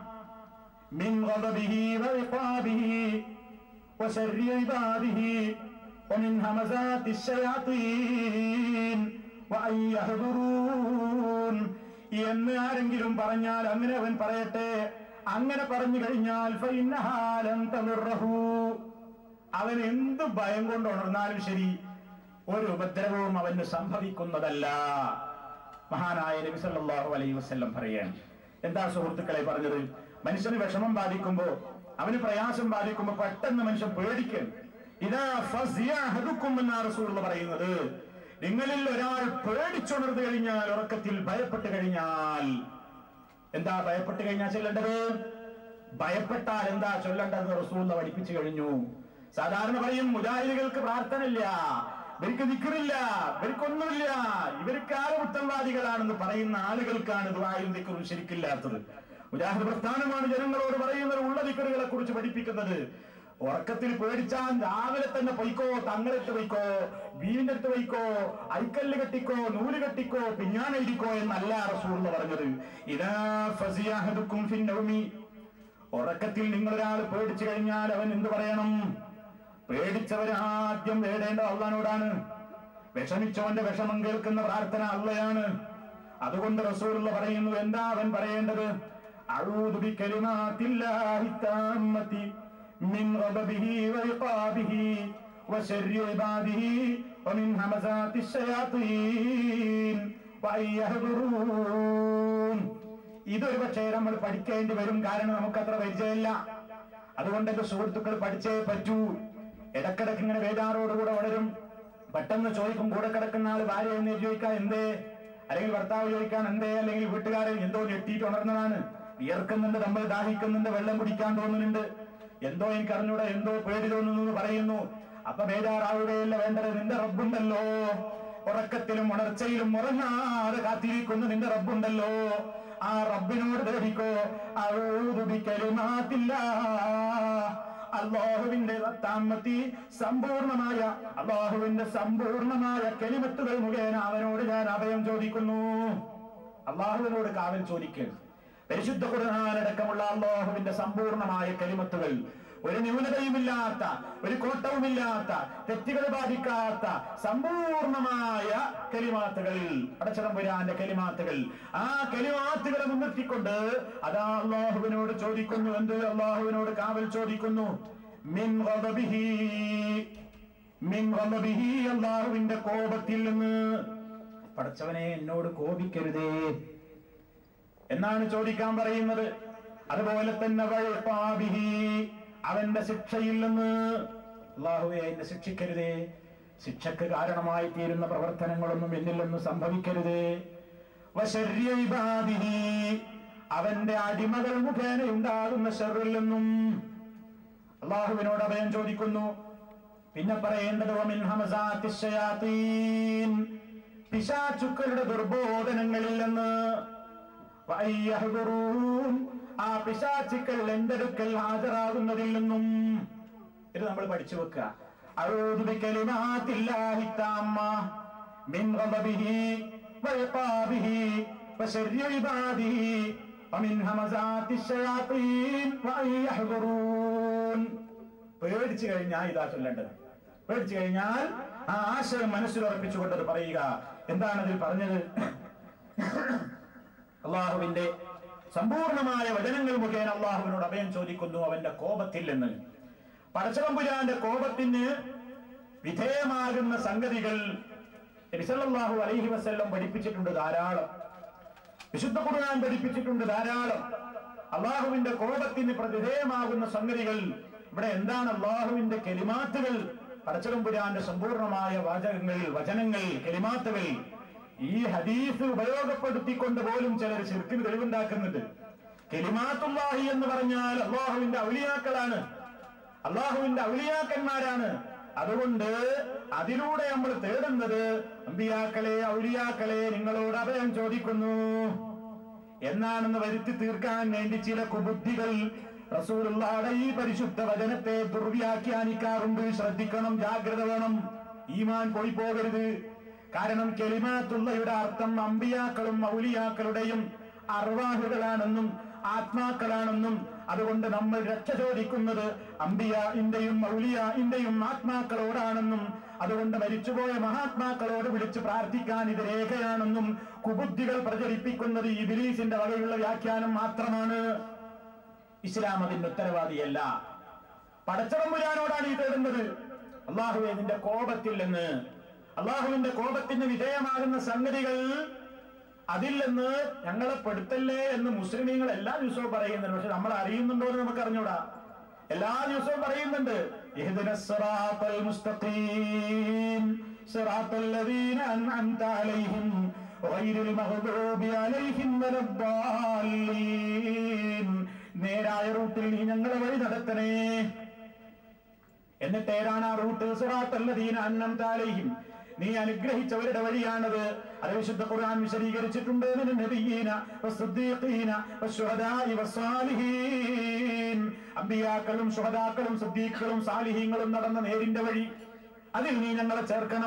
മിൻ ഗദബിഹി വഇഖാബിഹി വശർരി ഇബാദിഹി വമിൻ ഹമസാത്തി ശയാത്തീൻ വഅൻ യഹ്ദുറൂൻ എന്ന് ആരെങ്കിലും പറഞ്ഞാൽ അങ്ങനെ അവൻ പറയട്ടെ. അങ്ങനെ പറഞ്ഞു കഴിഞ്ഞാൽ ഫഇന്നഹാ ലൻ തദുറഹു, അവൻ എന്ത് ഭയം കൊണ്ട് ഉണർന്നാലും ശരി ഒരു ഉപദ്രവവും അവന് സംഭവിക്കുന്നതല്ല. മഹാനായ നബി സല്ലല്ലാഹു അലൈഹി വസല്ലം പറയാണ്. എന്താ സുഹൃത്തുക്കളെ പറഞ്ഞത്? മനുഷ്യന് വിഷമം ബാധിക്കുമ്പോ, അവന് പ്രയാസം ബാധിക്കുമ്പോ പെട്ടെന്ന് മനുഷ്യൻ പേടിക്കും. ഇതാ ഫസിയ അഹദുക്കും എന്നാണ് റസൂലുള്ളാഹി പറയുന്നത്. നിങ്ങളിൽ ഒരാൾ പേടിച്ചുണർന്നു കഴിഞ്ഞാൽ, ഉറക്കത്തിൽ ഭയപ്പെട്ട് കഴിഞ്ഞാൽ, എന്താ ഭയപ്പെട്ട് കഴിഞ്ഞാൽ ചൊല്ലേണ്ടത്? ഭയപ്പെട്ടാൽ എന്താ ചൊല്ലേണ്ടത് റസൂലുള്ളാഹി പഠിപ്പിച്ചു കഴിഞ്ഞു. സാധാരണ പറയും മുജാഹിദുകൾക്ക് പ്രാർത്ഥന ഇല്ല, ഇവർക്ക് ദിക്റില്ല, ഇവർക്കൊന്നുമില്ല, ഇവർക്ക് ആലമുത്തവാദികളാണെന്ന് പറയുന്ന ആളുകൾക്കാണ് ദുആയും ദിക്റും ശരിക്കില്ലാത്തത്. മുജാഹിദ് പ്രസ്ഥാനമാണ് ജനങ്ങളോട് പറയുന്നത്, ഉള്ള ദിക്റുകളെ കുറിച്ച് പഠിപ്പിക്കുന്നത്. ഉറക്കത്തിൽ പേടിച്ചാൽ രാവിലെ തന്നെ പൊയ്ക്കോ, തങ്ങളെടുത്ത് പൊയ്ക്കോ, വീടിന്റെ അടുത്ത് പൊയ്ക്കോ, ഐക്കല്ല് കെട്ടിക്കോ, നൂല് കെട്ടിക്കോ, പിഞ്ഞാനെഴുതിക്കോ എന്നല്ല റസൂലുള്ളാഹി പറഞ്ഞത്. ഇദാ ഫസിയ അഹദുക്കും ഫിൻ നൗമി, ഉറക്കത്തിൽ നിങ്ങളൊരാൾ പേടിച്ചു കഴിഞ്ഞാൽ അവൻ എന്ത് പറയണം? പേടിച്ചവരാദ്യം വേടേണ്ടത് അല്ലാഹുവോടാണ്. വിഷമിച്ചവന്റെ വിഷമം കേൾക്കുന്ന പ്രാർത്ഥന അള്ളയാണ്. അതുകൊണ്ട് റസൂലുള്ളാഹി പറയുന്നു, എന്താ അവൻ പറയേണ്ടത്? അഊദു ബികലിമാത്തില്ലാഹി താമ്മതി മിൻ ഗദബിഹി വഇഖാബിഹി വശർരി ഇബാദിഹി വമിൻ ഹമസാത്തി ശയാത്തീൻ വഅൻ യഹ്ദുറൂൻ. ഇതൊരു പക്ഷേ നമ്മൾ പഠിക്കേണ്ടി വരും. കാരണം നമുക്കത്ര പരിചയമില്ല. അതുകൊണ്ട് എന്റെ സുഹൃത്തുക്കൾ പഠിച്ചേ പറ്റൂ. ഇടക്കിടക്ക് ഇങ്ങനെ വേദാറോടുകൂടെ വളരും. പെട്ടെന്ന് ചോദിക്കും, കൂടെ കിടക്കുന്ന ആള് ഭാര്യ എന്ന് ചോദിക്കാൻ എന്തേ, അല്ലെങ്കിൽ ഭർത്താവ് ചോദിക്കാൻ എന്തേ, അല്ലെങ്കിൽ വീട്ടുകാരൻ എന്തോ ഞെട്ടിയിട്ട് ഉണർന്നതാണ്, വിയർക്കുന്നുണ്ട്, നമ്മൾ ദാഹിക്കുന്നുണ്ട്, വെള്ളം കുടിക്കാൻ തോന്നുന്നുണ്ട്, എന്തോ എനിക്ക് അറിഞ്ഞൂടെ, എന്തോ പേടി തോന്നുന്നു എന്ന് പറയുന്നു. അപ്പൊ ബേജാറാവുകയല്ല വേണ്ടത്. നിന്റെ റബ്ബുണ്ടല്ലോ, ഉറക്കത്തിലും ഉണർച്ചയിലും ഉറങ്ങാതെ കാത്തിരിക്കുന്നു നിന്റെ റബ്ബുണ്ടല്ലോ. ആ റബ്ബിനോട് ദേഹിക്കോ. അഊദു ബികലിമാത്തില്ലാഹ്, അല്ലാഹുവിന്റെ താമത്തി സമ്പൂർണമായ, അല്ലാഹുവിന്റെ സമ്പൂർണമായ കലിമത്തുകൾ മുഖേന അവനോട് ഞാൻ അഭയം ചോദിക്കുന്നു. അല്ലാഹുവിനോട് കാവൽ ചോദിക്കുന്നു. പരിശുദ്ധ ഖുർആനടക്കമുള്ള അല്ലാഹുവിന്റെ സമ്പൂർണമായ കലിമത്തുകൾ, ഒരു ന്യൂനതയുമില്ലാത്ത, ഒരു കോട്ടവുമില്ലാത്ത, തെറ്റുകൾ ബാധിക്കാത്ത സമ്പൂർണമായ കലിമാത്തുകൾ, പടച്ചതമ്പുരാന്റെ കലിമാത്തുകൾ, ആ കലിമാത്തുകളെ മുൻനിർത്തിക്കൊണ്ട് അതാ അല്ലാഹുവിനോട് ചോദിക്കുന്നു. എന്ത്? അല്ലാഹുവിനോട് കാവൽ ചോദിക്കുന്നു. മിൻ ഗദബിഹി, മിൻ ഗദബിഹി, അല്ലാഹുവിന്റെ കോപത്തിൽ നിന്ന്. പടച്ചവനെ എന്നോട് കോപിക്കരുതേ എന്നാണ് ചോദിക്കാൻ പറയുന്നത്. അതുപോലെ തന്നെ വഇഖാബിഹി, അവന്റെ ശിക്ഷയിൽ നിന്ന്. അല്ലാഹുവേ എന്നെ ശിക്ഷിക്കരുതേ, ശിക്ഷക്ക് കാരണമായി തീരുന്ന പ്രവർത്തനങ്ങളൊന്നും എന്നിൽ നിന്ന് സംഭവിക്കരുതേ. വശർരി ഇബാദിഹി, അവന്റെ അടിമകൾ മുഖേന ഉണ്ടാകുന്ന ശർറിൽ നിന്നും അള്ളാഹുവിനോട് അഭയം ചോദിക്കുന്നു. പിന്നെ പറയേണ്ടത് വമിൻ ഹമസാത്തിശ് ശയാത്തീൻ, പിശാചുക്കളുടെ ദുർബോധനങ്ങളിൽ നിന്ന്, വഅയ്യഹ്ദുറൂൻ, ആ പിശാചുക്കൾ എന്റെ അടുക്കൽ ഹാജരാകുന്നതിൽ നിന്നും. ഇത് നമ്മൾ പഠിച്ചു വെക്കുക. അഊദു ബികലിമാത്തില്ലാഹി തമ്മ മിൻ ഗളബിഹി വഇഖാബിഹി വശർരി ഇബാദിഹി വമിൻ ഹമസാത്തിശ് ശയാത്തീൻ വഅയ്യഹ്ദുറൂൻ. പേടിച്ചു കഴിഞ്ഞാൽ ഇതാ ചൊല്ലേണ്ടത്. പേടിച്ചു കഴിഞ്ഞാൽ ആ ആശയം മനസ്സിലുറപ്പിച്ചുകൊണ്ടത് പറയുക. എന്താണ് അതിൽ പറഞ്ഞത്? അള്ളാഹുവിന്റെ സമ്പൂർണമായ വചനങ്ങൾ മുഖേന അള്ളാഹുവിനോട് അഭയം ചോദിക്കുന്നു അവന്റെ കോപത്തിൽ നിന്ന്. പടച്ചതമ്പുരാന്റെ കോപത്തിന് വിധേയമാകുന്ന സംഗതികൾ നബി സല്ലല്ലാഹു അലൈഹി വസല്ലം പഠിപ്പിച്ചിട്ടുണ്ട് ധാരാളം. വിശുദ്ധ ഖുർആൻ പഠിപ്പിച്ചിട്ടുണ്ട് ധാരാളം. അള്ളാഹുവിന്റെ കോപത്തിന് വിധേയമാകുന്ന സംഗതികൾ. ഇവിടെ എന്താണ്? അള്ളാഹുവിന്റെ കെലിമാത്തുകൾ, പടച്ചതമ്പുരാന്റെ സമ്പൂർണമായ വാചകങ്ങൾ, വചനങ്ങൾ, കെലിമാത്തുകൾ. ഈ ഹദീസ് ഉപയോഗപ്പെടുത്തിക്കൊണ്ട് പോലും ചിലർ ശിർക്കിന് തെളിവുണ്ടാക്കുന്നുണ്ട്. കെലിമാത്തുല്ലാഹി എന്ന് പറഞ്ഞാൽ അള്ളാഹുവിന്റെ ഔലിയാക്കളാണ്, അള്ളാഹുവിന്റെ ഔലിയാക്കന്മാരാണ്. അതുകൊണ്ട് അതിലൂടെ നമ്മൾ തേടുന്നത് അമ്പിയാക്കളെ, ഔലിയാക്കളെ, നിങ്ങളോട് അഭയം ചോദിക്കുന്നു എന്നാണെന്ന് വരുത്തി തീർക്കാൻ വേണ്ടി ചില കുബുദ്ധികൾ റസൂലുള്ളാഹിയുടെ ഈ പരിശുദ്ധ വചനത്തെ ദുർവ്യാഖ്യാനിക്കാറുണ്ട്. ശ്രദ്ധിക്കണം, ജാഗ്രത വേണം, ഈമാൻ പോയി പോകരുത്. കാരണം കെലിമാത്തുള്ളയുടെ അർത്ഥം അമ്പിയാക്കളും ഔലിയാക്കളുടെയും അർവാഹുകളാണെന്നും ആത്മാക്കളാണെന്നും, അതുകൊണ്ട് നമ്മൾ രക്ഷ ചോദിക്കുന്നത് അമ്പിയാഇന്റെയും ഔലിയാഇന്റെയും ആത്മാക്കളോടാണെന്നും, അതുകൊണ്ട് മരിച്ചുപോയ മഹാത്മാക്കളോട് വിളിച്ച് പ്രാർത്ഥിക്കാൻ ഇത് രേഖയാണെന്നും കുബുദ്ധികൾ പ്രചരിപ്പിക്കുന്നത് ഇബ്ലീസിന്റെ വകയുള്ള വ്യാഖ്യാനം മാത്രമാണ്. ഇസ്ലാം അതിന്റെ ഉത്തരവാദിയല്ല. പടച്ചതമ്പുരാനോടാണ് ഈ തേടുന്നത്. അള്ളാഹുവേ നിന്റെ കോപത്തിൽ നിന്ന്, അള്ളാഹുവിന്റെ കോപത്തിന് വിധേയമാകുന്ന സംഗതികൾ അതിൽ നിന്ന് ഞങ്ങളെ പെടുത്തല്ലേ എന്ന് മുസ്ലിമീങ്ങൾ എല്ലാ ദിവസവും പറയുന്നുണ്ട്. പക്ഷെ നമ്മൾ അറിയുന്നുണ്ടോ എന്ന് നമുക്ക് അറിഞ്ഞൂടാ. എല്ലാ ദിവസവും പറയുന്നുണ്ട്, ഇഹ്ദിനസ് സിറാത്തൽ മുസ്തഖീം സിറാത്തൽ ലദീന അൻഅംത അലൈഹിം ഗൈറിൽ മഗ്ദൂബി അലൈഹിം വലദ്ദാലീൻ. നേരായ റൂട്ടിൽ നീ ഞങ്ങളെ വഴി നടത്തണേ. എന്നിട്ട് ഏതാണ് ആ റൂട്ട്? സിറാത്തൽ ലദീന അൻഅംത അലൈഹിം, നീ അനുഗ്രഹിച്ചവരുടെ വഴിയാണത്. അത് വിശുദ്ധ ഖുർആൻ വിശദീകരിച്ചിട്ടുണ്ട്. മിനൻ നബിയ്യീന വസ്സുദ്ദീഖീന വശുഹദാഇ വസ്സാലിഹീൻ, അമ്പിയാക്കളും ശുഹദാക്കളും സിദ്ദീഖുകളും സാലിഹീങ്ങളും നടന്ന നേരിന്റെ വഴി, അതിൽ നീ ഞങ്ങളെ ചേർക്കണം.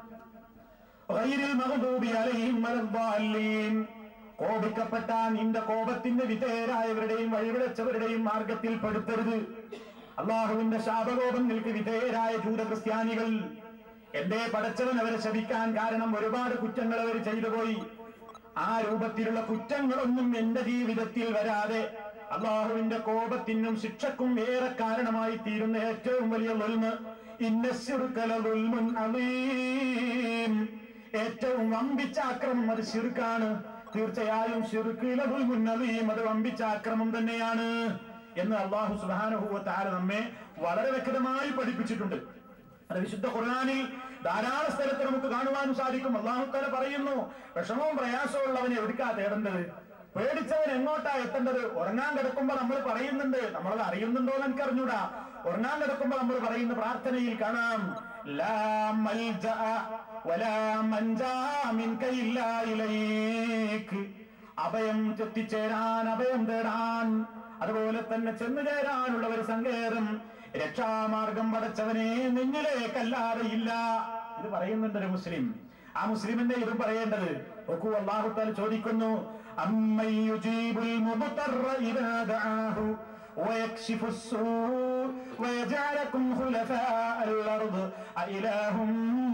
ഗൈറിൽ മഗ്ദൂബി അലൈഹിം വലദ്ദാലീൻ, കോപിക്കപ്പെട്ട നിന്റെ കോപത്തിന് വിധേയരായവരുടെയും വഴിവിളച്ചവരുടെയും മാർഗത്തിൽ പെടുത്തരുത്. അള്ളാഹുവിന്റെ ശാപകോപങ്ങൾക്ക് വിധേയരായ ജൂത ക്രിസ്ത്യാനികൾ, എന്റെ പടച്ചവൻ അവരെ ശപിക്കാൻ കാരണം ഒരുപാട് കുറ്റങ്ങൾ അവർ ചെയ്തു പോയി. ആ രൂപത്തിലുള്ള കുറ്റങ്ങളൊന്നും എന്റെ ജീവിതത്തിൽ വരാതെ അള്ളാഹുവിന്റെ കോപത്തിനും ശിക്ഷക്കും ഏറെ കാരണമായി തീരുന്ന ഏറ്റവും വലിയ ളുൽമ്, ഇന്നശ്ശിർക ലളുൽമുൻ അളീം, ഏറ്റവും വമ്പിച്ച അക്രമം അത് ശിർക്കാണ്. തീർച്ചയായും ശിർക്ക് ലളുൽമുൻ അളീം, അത് വമ്പിച്ച അക്രമം തന്നെയാണ് എന്ന് അല്ലാഹു സുബ്ഹാനഹു വ തആല നമ്മെ വളരെ വ്യക്തമായി പഠിപ്പിച്ചിട്ടുണ്ട്. അത് വിശുദ്ധ ഖുർആനിൽ ധാരാളം സ്ഥലത്ത് നമുക്ക് കാണുവാനും സാധിക്കും. അല്ലാഹു തആല പറയുന്നു, വിഷമവും പ്രയാസവും ഉള്ളവനെ എവിടേക്കാ തേടേണ്ടത്? പേടിച്ചവൻ എങ്ങോട്ടാ എത്തേണ്ടത്? ഉറങ്ങാൻ കിടക്കുമ്പോ നമ്മൾ പറയുന്നുണ്ട്, നമ്മളത് അറിയുന്നുണ്ടോ എന്ന് എനിക്ക് അറിഞ്ഞൂടാ. ഉറങ്ങാൻ കിടക്കുമ്പോ നമ്മൾ പറയുന്ന പ്രാർത്ഥനയിൽ കാണാം, ലാ മൽജഅ വലാ മൻജാ മിൻക ഇല്ലാ ഇലൈക്, അഭയം എത്തിച്ചേരാൻ, അഭയം തേടാൻ, അതുപോലെ തന്നെ ചെന്നു ചേരാനുള്ള ഒരു സങ്കേതം, രക്ഷാമാർഗം പടച്ചവനെ നിന്നിലേക്കല്ലാതെ ഇല്ല. ഇത് പറയുന്നുണ്ട് ഒരു മുസ്ലിം. ആ മുസ്ലിമിന്റെ ഇതും പറയേണ്ടത്. നോക്കൂ, അല്ലാഹു തആല ചോദിക്കുന്നു, അമ്മൻ യുജീബുൽ മുദ്തറ ഇദാ ദഅാഹു വയക്ഷിഫുസ് സൂഅ വയജഅലകും ഖുലഫാഅൽ അർദ് അഇലാഹും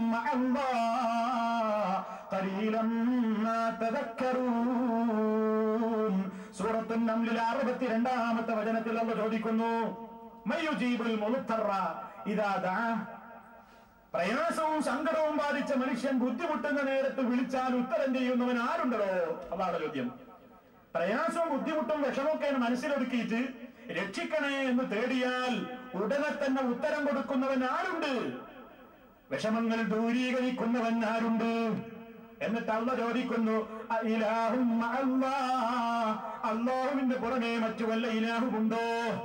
മഅല്ലാഹ് ഖലീലൻ മാ തദക്കറൂൻ. സൂറത്തുൻ നംലിൽ 62-ാമത്തെ വചനത്തിൽ അല്ലാഹു ചോദിക്കുന്നു, മയ്യുജീബുൽ മുദ്തറ ഇദാ ദഅാഹു, പ്രയാസവും സങ്കടവും ബാധിച്ച മനുഷ്യൻ ബുദ്ധിമുട്ടുന്ന നേരത്ത് വിളിച്ചാൽ ഉത്തരം ചെയ്യുന്നവൻ ആരുണ്ടോ? അതാണ് ചോദ്യം. പ്രയാസവും ബുദ്ധിമുട്ടും വിഷമൊക്കെ മനസ്സിലൊതുക്കിയിട്ട് രക്ഷിക്കണേ എന്ന് തേടിയാൽ ഉടനെ തന്നെ ഉത്തരം കൊടുക്കുന്നവൻ ആരുണ്ട്? വിഷമങ്ങൾ ദൂരീകരിക്കുന്നവൻ ആരുണ്ട്? എന്നിട്ട് അള്ളാഹ് ചോദിക്കുന്നു ഇലാഹും അല്ലാഹ്, അല്ലാഹുവിന്റെ പുറമെ മറ്റു വല്ല ഇലാഹുമുണ്ടോ?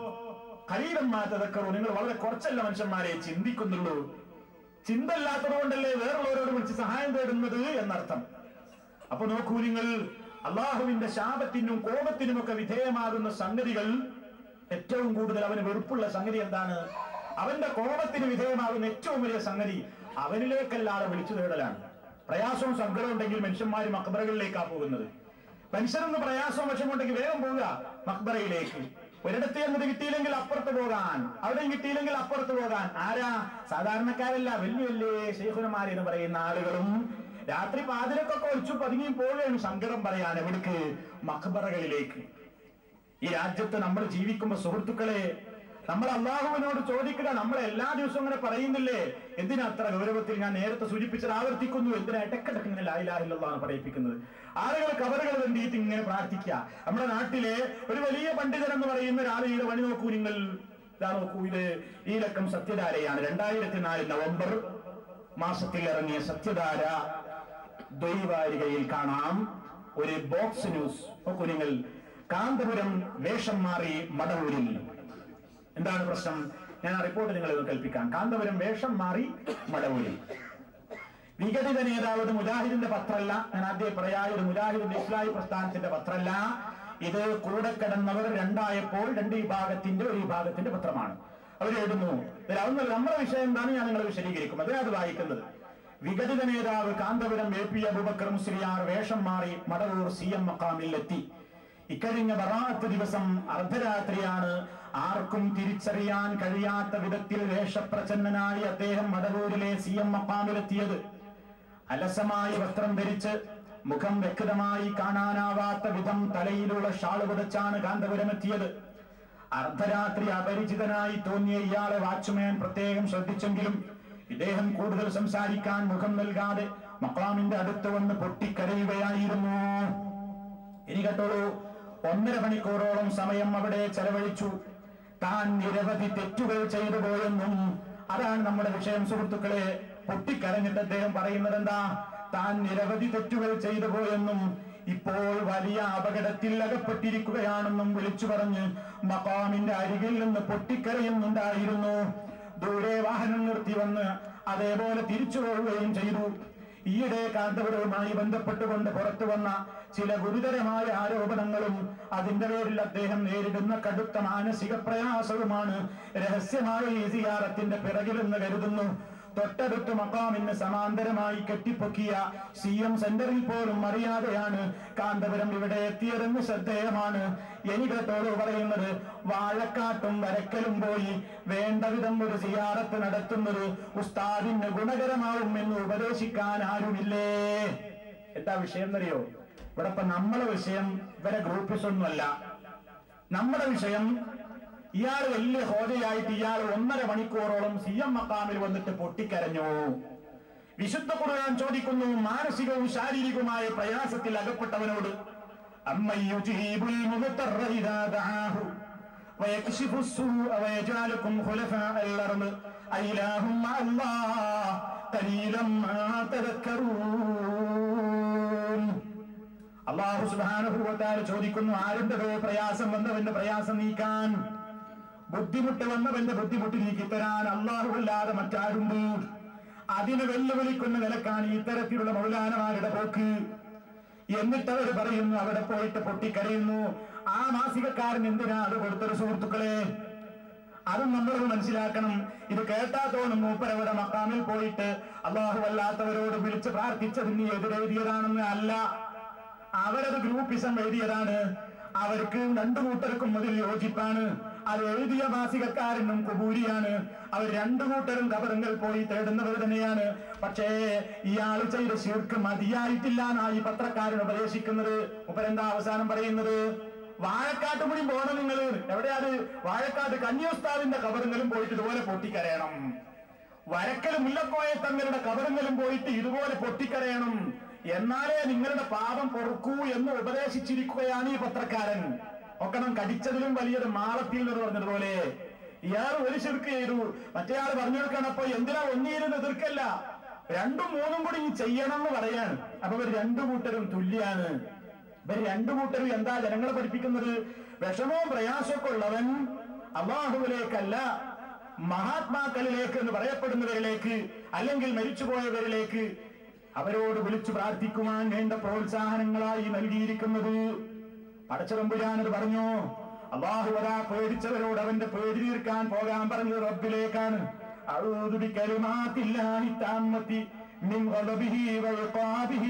ഖലീലൻ മാ തദക്കറൂൻ, നിങ്ങൾ വളരെ കുറച്ചല്ല മനുഷ്യന്മാരെ ചിന്തിക്കുന്നുള്ളൂ. ചിന്തല്ലാത്തത് കൊണ്ടല്ലേ വേറുള്ളവരോട് വിളിച്ച് സഹായം തേടുന്നത് എന്നർത്ഥം. അപ്പൊ നോക്കൂ നിങ്ങൾ, അള്ളാഹുവിന്റെ ശാപത്തിനും കോപത്തിനും ഒക്കെ വിധേയമാകുന്ന സംഗതികൾ ഏറ്റവും കൂടുതൽ അവന് വെറുപ്പുള്ള സംഗതി എന്താണ്? അവന്റെ കോപത്തിന് വിധേയമാകുന്ന ഏറ്റവും വലിയ സംഗതി അവനിലേക്കല്ലാതെ വിളിച്ചു തേടലാണ്. പ്രയാസവും സങ്കടവും ഉണ്ടെങ്കിൽ മനുഷ്യന്മാർ മക്ബറകളിലേക്കാ പോകുന്നത്. മനുഷ്യരൊന്ന് പ്രയാസവും വിഷമുണ്ടെങ്കിൽ വേഗം പോവുക മക്ബറയിലേക്ക്. ഒരിടത്ത് എന്നത് കിട്ടിയില്ലെങ്കിൽ അപ്പുറത്ത് പോകാൻ, അവിടെയും കിട്ടിയില്ലെങ്കിൽ അപ്പുറത്ത് പോകാൻ. ആരാ? സാധാരണക്കാരല്ല, വലിയ വലിയ ശൈഖുനമാരെന്ന് പറയുന്ന ആളുകളും രാത്രി പാതിരക്കൊക്കെ ഒളിച്ചു പതുങ്ങിയും പോവുകയാണ് സങ്കടം പറയാൻ. എവിടേക്ക്? മഖ്ബറകളിലേക്ക്. ഈ രാജ്യത്ത് നമ്മൾ ജീവിക്കുമ്പോ സുഹൃത്തുക്കളെ, നമ്മൾ അള്ളാഹുവിനോട് ചോദിക്കുക. നമ്മൾ എല്ലാ ദിവസവും ഇങ്ങനെ പറയുന്നില്ലേ? എന്തിനാ അത്ര ഗൗരവത്തിൽ? ഞാൻ നേരത്തെ സൂചിപ്പിച്ചത് ആവർത്തിക്കുന്നു. എന്തിനാ ഇടക്കിടക്ക് ഇങ്ങനെ ലാ ഇലാഹ ഇല്ലല്ലാഹ് പറയിപ്പിക്കുന്നത്? ആളുകൾ കബറുകൾ വേണ്ടിയിട്ട് ഇങ്ങനെ പ്രാർത്ഥിക്കുക. നമ്മുടെ നാട്ടിലെ ഒരു വലിയ പണ്ഡിതൻ എന്ന് പറയുന്ന ഒരാളുടെ വഴി നോക്കൂ നിങ്ങൾ. ഇതാ നോക്കൂ, ഇത് ഈ ലക്കം സത്യധാരയാണ്. 2004 നവംബർ മാസത്തിൽ ഇറങ്ങിയ സത്യധാര ദ്വൈവാരികയിൽ കാണാം ഒരു ബോക്സ് ന്യൂസ്. നോക്കൂ നിങ്ങൾ, കാന്തപുരം വേഷം മാറി മടവൂരിൽ. എന്താണ് പ്രശ്നം? ഞാൻ ആ റിപ്പോർട്ട് നിങ്ങളെ കേൾപ്പിക്കാം. കാന്തപുരം വേഷം മാറി മടവൂരിൽ. വിഘടിത നേതാവ് മുജാഹിദിന്റെ പത്രമല്ല. ഞാൻ ആദ്യം പറയാം, മുജാഹിദിന്റെ ഇസ്ലാഹി പ്രസ്ഥാനത്തിന്റെ പത്രമല്ല. ഇത് കൂടെ കിടന്നവർ രണ്ടായപ്പോൾ രണ്ട് വിഭാഗത്തിന്റെ ഒരു വിഭാഗത്തിന്റെ പത്രമാണ്. അവരെഴുതുന്നു. നമ്മുടെ വിഷയം എന്താണ് ഞാൻ നിങ്ങളെ വിശദീകരിക്കും. അത് വായിക്കുന്നത്. വിഘടിത നേതാവ് കാന്തപുരം AP അബൂബക്കർ മുസ്ലിയാർ വേഷം മാറി മടവൂർ CM മഖാമിലെത്തി. ഇക്കഴിഞ്ഞ ബറാഅത്ത് ദിവസം അർദ്ധരാത്രിയാണ്. ആർക്കും തിരിച്ചറിയാൻ കഴിയാത്ത വിധത്തിൽ വേഷപ്രച്ഛന്നനായി അദ്ദേഹം മടവൂരിലെ CM മഖാമിലെത്തിയത്. അലസമായി വസ്ത്രം ധരിച്ച് മുഖം വ്യക്തമായി കാണാനാവാത്ത വിധം തലയിലുള്ള ഷാള് പുതച്ചാണ് കാന്തപുരം എത്തിയത്. അർദ്ധരാത്രി അപരിചിതനായി തോന്നിയ ഇയാളെ വാച്ച്മാൻ പ്രത്യേകം ശ്രദ്ധിച്ചെങ്കിലും ഇദ്ദേഹം കൂടുതൽ സംസാരിക്കാൻ മുഖം നൽകാതെ മഖാമിന്റെ അടുത്ത് വന്ന് പൊട്ടിക്കരയുകയായിരുന്നു. ഇനി കേട്ടോളൂ, 1.5 മണിക്കൂറോളം സമയം അവിടെ ചെലവഴിച്ചു. താൻ നിരവധി തെറ്റുകൾ ചെയ്തു പോയെന്നും, അതാണ് നമ്മുടെ വിഷയം സുഹൃത്തുക്കളെ. പൊട്ടിക്കരഞ്ഞിട്ട് അദ്ദേഹം പറയുന്നത് എന്താ? താൻ നിരവധി തെറ്റുകൾ ചെയ്തു പോയെന്നും ഇപ്പോൾ വലിയ അപകടത്തിൽ അകപ്പെട്ടിരിക്കുകയാണെന്നും വിളിച്ചു പറഞ്ഞ് മഖാമിന്റെ അരികിൽ നിന്ന് പൊട്ടിക്കരയുന്നുണ്ടായിരുന്നു. ദൂരെ വാഹനം നിർത്തി വന്ന് അതേപോലെ തിരിച്ചു പോവുകയും ചെയ്തു. ഈയിടെ കാന്തപുരവുമായി ബന്ധപ്പെട്ടുകൊണ്ട് പുറത്തു വന്ന ചില ഗുരുതരമായ ആരോപണങ്ങളും അതിന്റെ പേരിൽ അദ്ദേഹം നേരിടുന്ന കടുത്ത മാനസിക പ്രയാസവുമാണ് രഹസ്യമായ ഈ സിയാറത്തിന്റെ പിറകിലെന്ന് കരുതുന്നു. തൊട്ടടുത്ത് മഖാമിന് സമാന്തരമായി കെട്ടിപ്പൊക്കിയ CM സെന്ററിൽ പോലും അറിയാതെയാണ് കാന്തപുരം ഇവിടെ എത്തിയതെന്ന് ശ്രദ്ധേയമാണ്. എനിക്കത്തോട് പറയുന്നത്, വാഴക്കാട്ടും വരക്കലും പോയി വേണ്ട വിധം ഒരു സിയാറത്ത് നടത്തുന്നത് ഉസ്താദിന് ഗുണകരമാവും എന്ന് ഉപദേശിക്കാൻ ആരുമില്ലേ? എന്താ വിഷയം എന്നറിയോ? ഇവിടെ ഇപ്പൊ നമ്മളെ വിഷയം ഇവരെ ഗ്രൂപ്പിസ് ഒന്നുമല്ല. നമ്മുടെ വിഷയം ഇയാൾ വലിയ ഹോജയായിട്ട് ഇയാൾ 1.5 മണിക്കൂറോളം CM മഖാമിൽ വന്നിട്ട് പൊട്ടിക്കരഞ്ഞു. വിശുദ്ധ ഖുർആൻ ചോദിക്കുന്നു, മാനസികവും ശാരീരികവുമായ പ്രയാസത്തിൽ അകപ്പെട്ടവനോട് അമ്മയുജീബുൽ മുദ്തറ ഇദാ ദആഹു വയക്ശിഫു السوء ويجعلكم خلفاء الأرض أإله مع الله قليلا ما تذكرون. അല്ലാഹു സുബ്ഹാനഹു വ തആല ചോദിക്കുന്നു, ആരുടെ പ്രയാസം വന്നവന്റെ പ്രയാസം നീക്കാൻ, ബുദ്ധിമുട്ട് വന്നവന്റെ ബുദ്ധിമുട്ട് നീക്കിത്തരാൻ അല്ലാഹുവല്ലാതെ മറ്റാരുണ്ട്? അതിന് വെല്ലുവിളിക്കുന്ന നിലക്കാണ് ഇത്തരത്തിലുള്ള മൗലാനമാരുടെ പോക്ക്. എന്നിട്ട് അവർ പറയുന്നു, അവിടെ പോയിട്ട് പൊട്ടിക്കരയുന്നു. ആ മാസികക്കാരൻ എന്തിനാ അത് കൊടുത്തൊരു സുഹൃത്തുക്കളെ? അതും നമ്മൾ മനസ്സിലാക്കണം. ഇത് കേട്ടാ തോന്നും മൂപ്പരവരുടെ മഖാമിൽ പോയിട്ട് അല്ലാഹുവല്ലാത്തവരോട് വിളിച്ച് പ്രാർത്ഥിച്ചതിന് എതിരെഴുതിയതാണെന്ന്. അല്ല, അവരത് ഗ്രൂപ്പിസം എഴുതിയതാണ്. അവർക്ക് രണ്ടു കൂട്ടർക്കും അതിൽ യോജിപ്പാണ്. അത് എഴുതിയ മാസികക്കാരനും കുബൂരിയാണ്. അവർ രണ്ടു കൂട്ടരും കബറുകൾ പോയി തേടുന്നവർ തന്നെയാണ്. പക്ഷേ ഇയാൾ ചെയ്ത ശിർക്ക് മതിയായിട്ടില്ല എന്നായി പത്രക്കാരൻ ഉപദേശിക്കുന്നത്. ഉപരെന്താ അവസാനം പറയുന്നത്? വാഴക്കാട്ട് കൂടി പോകണം നിങ്ങൾ. എവിടെയാണ്? വാഴക്കാട്ട് കന്യോസ്താദിന്റെ കബറുകളും പോയിട്ട് ഇതുപോലെ പൊട്ടിക്കരയണം. വരക്കൽ മുല്ലക്കോയ തങ്ങളുടെ കബറുകളും പോയിട്ട് ഇതുപോലെ പൊട്ടിക്കരയണം. എന്നാലേ നിങ്ങളുടെ പാപം പൊറുക്കൂ എന്ന് ഉപദേശിച്ചിരിക്കുകയാണ് ഈ പത്രക്കാരൻ. ഒക്കണം കടിച്ചതിലും വലിയത് മാളത്തിൽ എന്ന് പറഞ്ഞതുപോലെ. ഇയാൾ ഒരു ശിർക്ക് ചെയ്തു, മറ്റേയാൾ പറഞ്ഞു കൊടുക്കണം. അപ്പൊ എന്തിനാ ഒന്നിയിരുന്ന് എതിർക്കല്ല? രണ്ടും മൂന്നും കൂടി ഇനി ചെയ്യണം എന്ന് പറയാണ്. അപ്പൊ ഇവർ രണ്ടു കൂട്ടരും തുല്യാണ്. ഇവർ രണ്ടു കൂട്ടരും എന്താ ജനങ്ങളെ പഠിപ്പിക്കുന്നത്? വിഷമവും പ്രയാസമൊക്കെ ഉള്ളവൻ അല്ലാഹുവിലേക്കല്ല, മഹാത്മാക്കളിലേക്ക് എന്ന് പറയപ്പെടുന്നവരിലേക്ക്, അല്ലെങ്കിൽ മരിച്ചുപോയവരിലേക്ക് അവരോട് വിളിച്ചു പ്രാർത്ഥിക്കുവാൻ വേണ്ട പ്രോത്സാഹനങ്ങളായി നൽകിയിരിക്കുന്നത്. പടച്ചതമ്പുരാനത് പറഞ്ഞു. അല്ലാഹു വരാ പേടിച്ചവരോട് അവന്റെ പേടി തീർക്കാൻ പോകാൻ പറഞ്ഞത് റബ്ബിലേക്കാണ്. അഊദു ബികലിമാത്തില്ലാഹി തഅമ്മതി മിൻ ഗളബിഹി വഇഖാബിഹി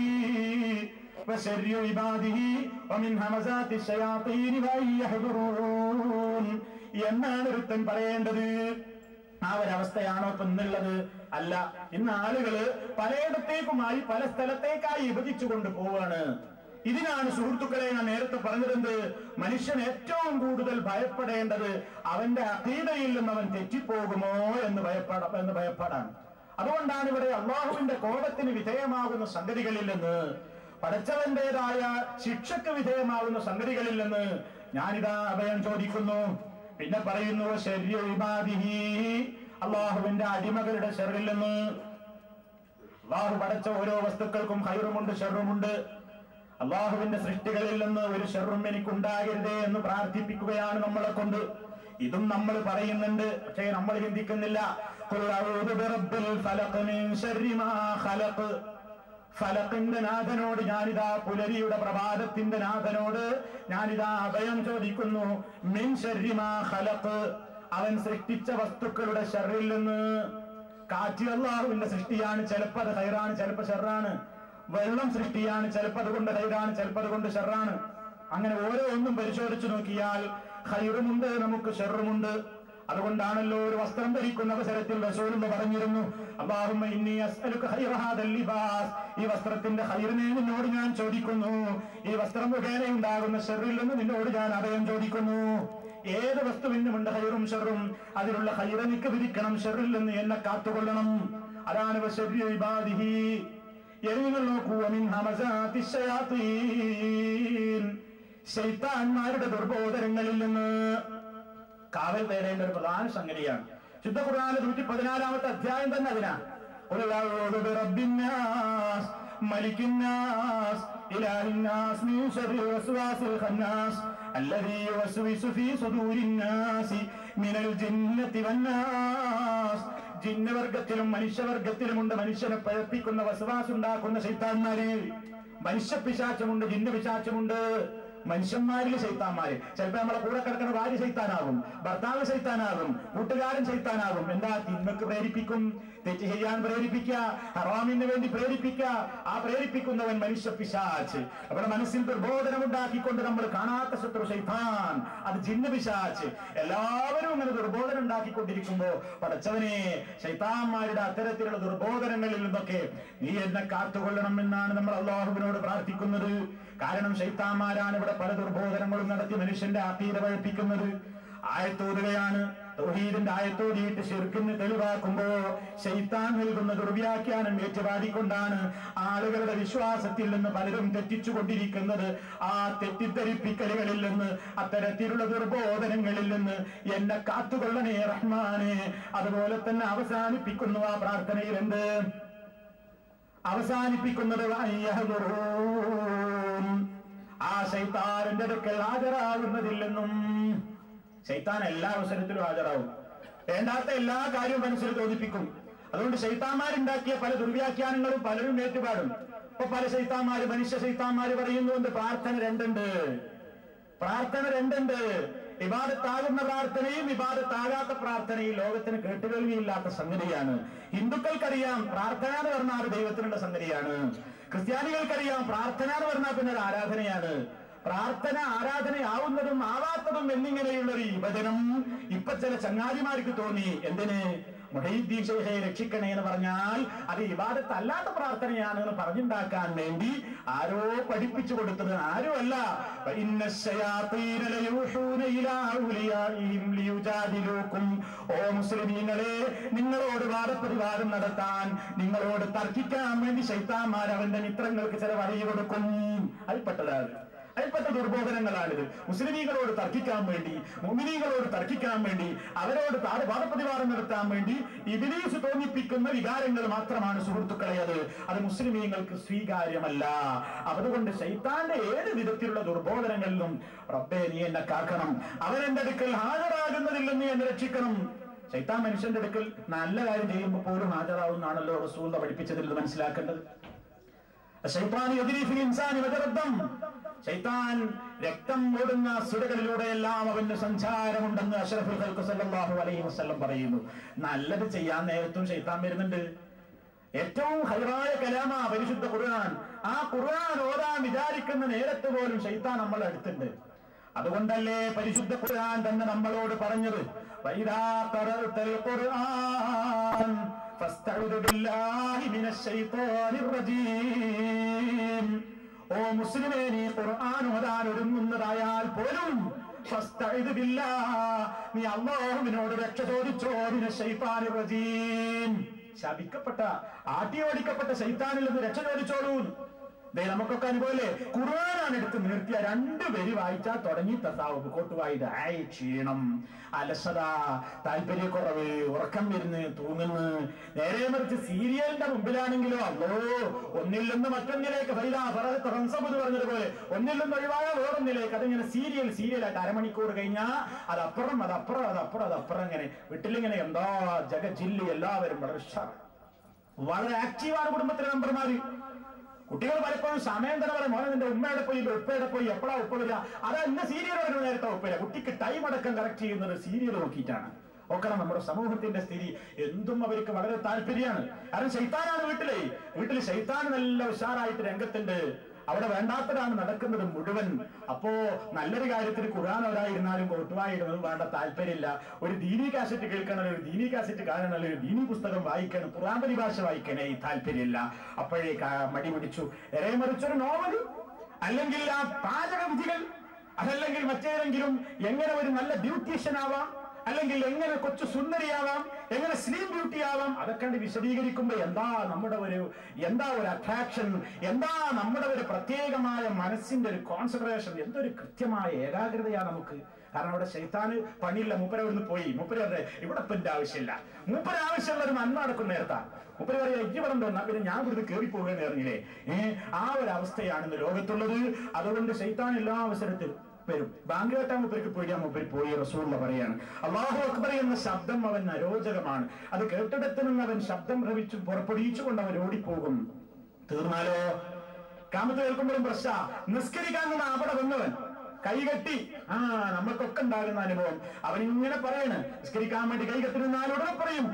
വശർരി ഇബാദിഹി വമിൻ ഹമസാത്തി ശയാത്തീനി വയഹ്ദുറൂൻ എന്നാണ് ഒരുത്തൻ പറയേണ്ടത്. ആ ഒരവസ്ഥയാണോ ഇപ്പൊ ഇന്നുള്ളത്? അല്ല. ഇന്ന് ആളുകള് പലയിടത്തേക്കുമായി പല സ്ഥലത്തേക്കായി വിഭജിച്ചു കൊണ്ട് പോവാണ്. ഇതിനാണ് സുഹൃത്തുക്കളെ ഞാൻ നേരത്തെ പറഞ്ഞിരുന്നത്, മനുഷ്യൻ ഏറ്റവും കൂടുതൽ ഭയപ്പെടേണ്ടത് അവന്റെ അഖീദയിൽ നിന്ന് അവൻ തെറ്റിപ്പോകുമോ എന്ന് ഭയപ്പാടാണ്. അതുകൊണ്ടാണ് ഇവിടെ അല്ലാഹുവിന്റെ കോപത്തിന് വിധേയമാകുന്ന സംഗതികളിൽ നിന്ന്, പടച്ചവന്റേതായ ശിക്ഷക്ക് വിധേയമാകുന്ന സംഗതികളിൽ നിന്ന് ഞാനിതാ അഭയം ചോദിക്കുന്നു. പിന്നെ പറയുന്നു ശർരി ഇബാദിഹി, അല്ലാഹുവിന്റെ അടിമകളുടെ ശർറിൽ നിന്ന്. അല്ലാഹു പടച്ച ഓരോ വസ്തുക്കൾക്കും ഖൈറുമുണ്ട് ഷർറുമുണ്ട്. അല്ലാഹുവിന്റെ സൃഷ്ടികളിൽ നിന്ന് ഒരു ഷർറും എനിക്കുണ്ടാകരുതേ എന്ന് പ്രാർത്ഥിപ്പിക്കുകയാണ് നമ്മളെ കൊണ്ട്. ഇതും നമ്മൾ പറയുന്നുണ്ട്, പക്ഷേ നമ്മൾ ചിന്തിക്കുന്നില്ല. ഖുൽ അഊദു ബിറബ്ബിൽ ഫലഖ് മിൻ ശർരി മാ ഖലഖ്. ഫലഖിന്റെ നാഥനോട് ഞാനിതാ, പുലരിയുടെ പ്രഭാതത്തിന്റെ നാഥനോട് ഞാനിതാ അഭയം ചോദിക്കുന്നു. മിൻ ശർരി മാ ഖലഖ്, അവൻ സൃഷ്ടിച്ച വസ്തുക്കളുടെ ഷർറിൽ നിന്ന്. കാറ്റ് അല്ലാഹുവിന്റെ സൃഷ്ടിയാണ്, ചിലപ്പോൾ അത് ഖൈറാണ്, ചിലപ്പോൾ ഷർറാണ്. വെള്ളം സൃഷ്ടിയാണ്, ചിലപ്പോൾ അതുകൊണ്ട് ഖൈറാണ്, ചിലപ്പോൾ അതുകൊണ്ട് ഷർറാണ്. അങ്ങനെ ഓരോ ഒന്നും പരിശോധിച്ചു നോക്കിയാൽ ഖൈറുമുണ്ട്, നമുക്ക് ഷർറുമുണ്ട്. അതുകൊണ്ടാണല്ലോ ഒരു വസ്ത്രം ധരിക്കുന്ന അവസരത്തിൽ റസൂലുള്ളാഹി പറഞ്ഞിരുന്നു, അല്ലാഹുമ്മ ഇന്നി അസ്അലുക ഖൈറ ഹാദൽ ലിബാസ്, ഈ വസ്ത്രത്തിന്റെ ഖൈറിനെ നിന്നോട് ഞാൻ ചോദിക്കുന്നു. ഈ വസ്ത്രം മുഖേന ഉണ്ടാകുന്ന ഷർറിൽ നിന്ന് നിന്നോട് ഞാൻ അഭയം ചോദിക്കുന്നു. ഏത് വസ്തുവിനുമുണ്ട് ഖൈറും ഷർറും, അതിലുള്ള ഖൈർ എനിക്ക് വിധിക്കണം, ഷർറിൽ നിന്ന് എന്നെ കാത്തുകൊള്ളണം. അതാണ് വശർരി ഇബാദിഹി. ശൈത്താന്മാരുടെ ദുർബോധനങ്ങളിൽ നിന്ന് കാവൽ തേടേണ്ട ഒരു പ്രധാന സംഗതിയാണ്. ശുദ്ധ ഖുർആനിലെ 114-ാമത്തെ അധ്യായം തന്നെ അതിനാണ്. മലിക്കിന്നാസ് ഇലാഹിന്നാസ് മിൻ ശർരിൽ വസ്വാസിൽ ഖന്നാസ് അല്ലദീ യുവസ്വിസു ഫീ സുദൂരിന്നാസി മിനൽ ജിന്നത്തി വന്നാസ്. ജിന്നവർഗത്തിലും മനുഷ്യവർഗത്തിലുമുണ്ട് മനുഷ്യനെ പഴപ്പിക്കുന്ന വസ്വാസ് ഉണ്ടാക്കുന്ന ശൈത്താന്മാര്. മനുഷ്യപിശാചമുണ്ട്, ജിന്ന പിശാചമുണ്ട്. മനുഷ്യന്മാരിൽ ശൈത്താന്മാര്. ചിലപ്പോ നമ്മളെ കൂടെ കിടക്കുന്ന ഭാര്യ ശൈത്താനാകും, ഭർത്താവ് ശൈത്താനാകും, കൂട്ടുകാരൻ ശൈത്താനാകും. എന്താ? തിന്മക്ക് പ്രേരിപ്പിക്കും, തെറ്റ് ചെയ്യാൻ പ്രേരിപ്പിക്കുക, ഹറാമിന് വേണ്ടി പ്രേരിപ്പിക്കുക. ആ പ്രേരിപ്പിക്കുന്നവൻ മനുഷ്യ പിശാച്. അവിടെ മനസ്സിൽ ദുർബോധനം ഉണ്ടാക്കിക്കൊണ്ട് നമ്മൾ കാണാത്ത ശത്രു ശൈത്താൻ, അത് ജിന്ന പിശാച്. എല്ലാവരും അങ്ങനെ ദുർബോധനം ഉണ്ടാക്കിക്കൊണ്ടിരിക്കുമ്പോ പടച്ചവനെ, ശൈത്താന്മാരുടെ അത്തരത്തിലുള്ള ദുർബോധനങ്ങളിൽ നിന്നൊക്കെ നീ എന്നെ കാത്തുകൊള്ളണം എന്നാണ് നമ്മൾ അല്ലാഹുവിനോട് പ്രാർത്ഥിക്കുന്നത്. കാരണം ശൈത്താന്മാരാണ് ഇവിടെ പല ദുർബോധനങ്ങളും നടത്തി മനുഷ്യന്റെ അഖീദ പഴിപ്പിക്കുന്നത്. ആയത്തോതുകയാണ്, തൗഹീദിന്റെ ആയത്തോടിയിട്ട് ശിർക്കിന് തെളിവാക്കുമ്പോ ശൈത്താൻ നൽകുന്ന ദുർവ്യാഖ്യാനം ഏറ്റുപാടിക്കൊണ്ടാണ് ആളുകളുടെ വിശ്വാസത്തിൽ നിന്ന് പലരും തെറ്റിച്ചുകൊണ്ടിരിക്കുന്നത്. ആ തെറ്റിദ്ധരിപ്പിക്കലുകളിൽ നിന്ന്, അത്തരത്തിലുള്ള ദുർബോധനങ്ങളിൽ നിന്ന് എന്നെ കാത്തുകൊള്ളണേ റഹ്മാനെ. അതുപോലെ തന്നെ അവസാനിപ്പിക്കുന്നു ആ പ്രാർത്ഥനയിലുണ്ട്, അവസാനിപ്പിക്കുന്നത് ആ ശൈത്താനിന്റെ അടുക്കൽ ഹാജരാകുന്നതില്ലെന്നും. ശൈത്താൻ എല്ലാ അവസരത്തിലും ഹാജരാകും, വേണ്ടാത്ത എല്ലാ കാര്യവും മനസ്സിൽ തോന്നിപ്പിക്കും. അതുകൊണ്ട് ശൈത്താന്മാരുണ്ടാക്കിയ പല ദുർവ്യാഖ്യാനങ്ങളും പലരും ഏറ്റുപാടും. ഇപ്പൊ പല ശൈത്താന്മാര്, മനുഷ്യ ശൈത്താന്മാര് പറയുന്നുണ്ട് പ്രാർത്ഥന രണ്ടുണ്ട്. പ്രാർത്ഥന രണ്ടുണ്ട്. ഇബാദത്താകുന്ന പ്രാർത്ഥനയും ഇബാദത്താകാത്ത പ്രാർത്ഥനയും ലോകത്തിന് കേട്ടുകേൾവിയില്ലാത്ത സംഗതിയാണ്. ഹിന്ദുക്കൾക്കറിയാം പ്രാർത്ഥന എന്ന് പറഞ്ഞാൽ അത് ദൈവത്തിനുള്ള സംഗതിയാണ്. ക്രിസ്ത്യാനികൾക്കറിയാം പ്രാർത്ഥന എന്ന് പറഞ്ഞാൽ പിന്നെ അത് ആരാധനയാണ്. പ്രാർത്ഥന ആരാധനയാവുന്നതും ആവാത്തതും എന്നിങ്ങനെയുള്ള ഒരു വിഭജനം ഇപ്പൊ ചില ചങ്ങാതിമാർക്ക് തോന്നി. എന്തിന്? മുഹയ്യിദ്ദീൻ ശൈഖയെ രക്ഷിക്കണേ എന്ന് പറഞ്ഞാൽ അത് ഇബാദത്ത് അല്ലാത്ത പ്രാർത്ഥനയാണ് എന്ന് പറഞ്ഞുണ്ടാക്കാൻ വേണ്ടി ആരോ പഠിപ്പിച്ചു കൊടുത്തത്. ആരുമല്ല. ഓ മുസ്ലിമീങ്ങളെ, നിങ്ങളോട് വാദപ്രതിവാദം നടത്താൻ, നിങ്ങളോട് തർക്കിക്കാൻ വേണ്ടി ശൈത്താന്മാർ അവന്റെ മിത്രങ്ങൾക്ക് ചില വഴി കൊടുക്കും. അതിൽപ്പെട്ടതാണ്. അതിൽപ്പെട്ട ദുർബോധനങ്ങളാണിത്. മുസ്ലിമീങ്ങളോട് തർക്കിക്കാൻ വേണ്ടി, മുഅ്മിനീങ്ങളോട് തർക്കിക്കാൻ വേണ്ടി, അവരോട് വാദപ്രതിവാദം നടത്താൻ വേണ്ടി ഇബ്ലീസ് തോന്നിപ്പിക്കുന്ന വികാരങ്ങൾ മാത്രമാണ് സുഹൃത്തുക്കളെ. അത് മുസ്ലിമീങ്ങൾക്ക് സ്വീകാര്യമല്ല. അതുകൊണ്ട് ശൈത്താന്റെ ഏത് വിധത്തിലുള്ള ദുർബോധനങ്ങളിലും റബ്ബേ നീ എന്നെ കാക്കണം, അവൻ എന്റെ അടുക്കൽ ഹാജരാകുന്നതിൽ നീ എന്നെ രക്ഷിക്കണം. ശൈത്താൻ മനുഷ്യന്റെ അടുക്കൽ നല്ല കാര്യം ചെയ്യുമ്പോൾ പോലും ഹാജരാവുന്നാണല്ലോ റസൂൽ പഠിപ്പിച്ചതിൽ നിന്ന് മനസ്സിലാക്കേണ്ടത്. ശൈത്താൻ രക്തം ഓടുന്ന സുരകളിലൂടെയെല്ലാം അവന് സഞ്ചാരമുണ്ടെന്ന് അഷ്റഫുൽ ഖൽഖ് സല്ലല്ലാഹു അലൈഹി വസല്ലം പറയുന്നു. നല്ലത് ചെയ്യാൻ നേരത്തും ശൈത്താൻ വരുന്നുണ്ട്. ഏറ്റവും ഹൈറായ കലാമ പരിശുദ്ധ ഖുർആൻ. ആ ഖുർആൻ ഓതാൻ വിചാരിക്കുന്ന നേരത്ത് പോലും ശൈത്താൻ നമ്മളെ അടുത്തുണ്ട്. അതുകൊണ്ടല്ലേ പരിശുദ്ധ ഖുർആൻ തന്നെ നമ്മളോട് പറഞ്ഞത്, വഇദാ ഖറഅതൽ ഖുർആൻ ഫസ്തഉദു ബില്ലാഹി മിനശ് ശൈത്വാനിർ റജീം. ഓ മുസ്ലിമേ, നീ ഖുർആൻ ഓതാൻ ഒരുങ്ങുന്നതായാൽ പോലും ഫസ്തഉദു ബില്ലാഹ്, നീ അല്ലാഹുവിനോട് രക്ഷ ചോദിച്ചോ. മിനശ് ശൈത്വാനിർ റജീം, ശപിക്കപ്പെട്ട ആട്ടിയോടിക്കപ്പെട്ട ശൈത്താനിൽ നിന്ന് രക്ഷ ചോദിച്ചോളൂ. നമുക്കൊക്കെ അനുഭവല്ലേ? ഖുർആനാണ് എടുത്ത് നിർത്തിയ 2 വരി വായിച്ചാൽ തുടങ്ങി തസാവുഫ് കോട്ടുവായിട്ട് ക്ഷീണം, അലസത, താല്പര്യക്കുറവ്, ഉറക്കം വരുന്ന്, തൂങ്ങുന്നു. നേരെ മറിച്ച് സീരിയലിന്റെ മുമ്പിലാണെങ്കിലോ അല്ലോ ഒന്നിൽ നിന്ന് മറ്റൊന്നിലേക്ക് പറഞ്ഞതുപോലെ ഒന്നിൽ നിന്ന് ഒഴിവായ വേറൊന്നിലേക്ക്. അതിങ്ങനെ സീരിയലായിട്ട് അരമണിക്കൂർ കഴിഞ്ഞാൽ അതപ്പുറം അങ്ങനെ വീട്ടിലിങ്ങനെ എന്താ ജഗജില്ലി. എല്ലാവരും വളരെ ആക്റ്റീവാണ് കുടുംബത്തിലെ മെമ്പർമാര്. കുട്ടികൾ പലപ്പോഴും സമയം തന്നെ പറയും, മോനെ നിന്റെ ഉമ്മയുടെ പോയി ഉപ്പയുടെ പോയി എപ്പോഴാ ഉപ്പ വരിക? അതാ ഇന്ന് സീരിയൽ വരുന്ന നേരത്തെ ഉപ്പയില്ല. കുട്ടിക്ക് ടൈം അടക്കം കറക്റ്റ് ചെയ്യുന്നത് സീരിയൽ നോക്കിയിട്ടാണ്. നോക്കണം, നമ്മുടെ സമൂഹത്തിന്റെ സ്ഥിതി എന്തും അവർക്ക് വളരെ താല്പര്യമാണ്. കാരണം ശൈത്താനാണ് വീട്ടിൽ ശൈത്താൻ നല്ല ഉഷാറായിട്ട് രംഗത്തുണ്ട്. അവിടെ വേണ്ടാത്തതാണ് നടക്കുന്നത് മുഴുവൻ. അപ്പോ നല്ലൊരു കാര്യത്തിന് ഖുർആൻ ഒരായിരുന്നാലും കോട്ടുവായിടുന്നതും വേണ്ട താല്പര്യമില്ല. ഒരു ദീനി കാസറ്റ് കേൾക്കണം, ഒരു ദീനി കാസറ്റ് കാണണം, ഒരു ദീനി പുസ്തകം വായിക്കണം, ഖുർആൻ പരിഭാഷ വായിക്കണേ താല്പര്യമില്ല. അപ്പോഴേ മടി പിടിച്ചു. മറിച്ചൊരു നോവൽ, അല്ലെങ്കിൽ ആ പാചക വിധികൾ, അതല്ലെങ്കിൽ മറ്റേതെങ്കിലും എങ്ങനെ ഒരു നല്ല ബ്യൂട്ടീഷ്യൻ ആവാം, അല്ലെങ്കിൽ എങ്ങനെ കൊച്ചു സുന്ദരിയാവാം, എങ്ങനെ സ്ലിം ബ്യൂട്ടി ആവാം, അതൊക്കെ വിശദീകരിക്കുമ്പോ എന്താ ഒരു അട്രാക്ഷൻ, എന്താ നമ്മുടെ ഒരു പ്രത്യേകമായ മനസ്സിന്റെ ഒരു കോൺസെൻട്രേഷൻ, എന്തൊരു കൃത്യമായ ഏകാഗ്രതയാണ് നമുക്ക്. കാരണം അവിടെ ശൈത്താന് പണിയില്ല. മൂപ്പര ഇവിടുന്ന് പോയി, മൂപ്പര ഇവിടെ ഇപ്പന്റെ ആവശ്യമില്ല. മൂപ്പര ആവശ്യമുള്ള ഒരു നന്മ നടക്കുന്ന നേരത്താണ് മൂപ്പര് പറയാ ഇവിടെ തോന്നാ പിന്നെ ഞാൻ ഇവിടുന്ന് കയറി പോവുകയെന്ന് പറഞ്ഞില്ലേ. ആ ഒരു അവസ്ഥയാണ് ഇന്ന് ലോകത്തുള്ളത്. അതുകൊണ്ട് ശൈത്താൻ എല്ലാ അവസരത്തിലും വരും. ബാങ്ക് കേട്ടാൻ മൂപ്പർക്ക് പേടിയാ, മൂപ്പര് പോയി. റസൂലുള്ള പറയാണ്, അല്ലാഹു അക്ബർ എന്ന ശബ്ദം അവൻ അരോചകമാണ്. അത് കേട്ടിടത്ത് നിന്ന് അവൻ ശബ്ദം പുറപ്പെടുവിച്ചുകൊണ്ട് അവൻ ഓടിപ്പോകും. തീർന്നാലോ? കാമത്ത് കേൾക്കുമ്പോഴും പ്രശ്ന. നിസ്കരിക്കാൻ അവിടെ വന്നവൻ കൈകെട്ടി, നമ്മൾക്കൊക്കെ ഉണ്ടാകുന്ന അനുഭവം. അവനിങ്ങനെ പറയണ്, നിസ്കരിക്കാൻ വേണ്ടി കൈകെട്ടി നിന്നാൽ ഉടനെ പറയും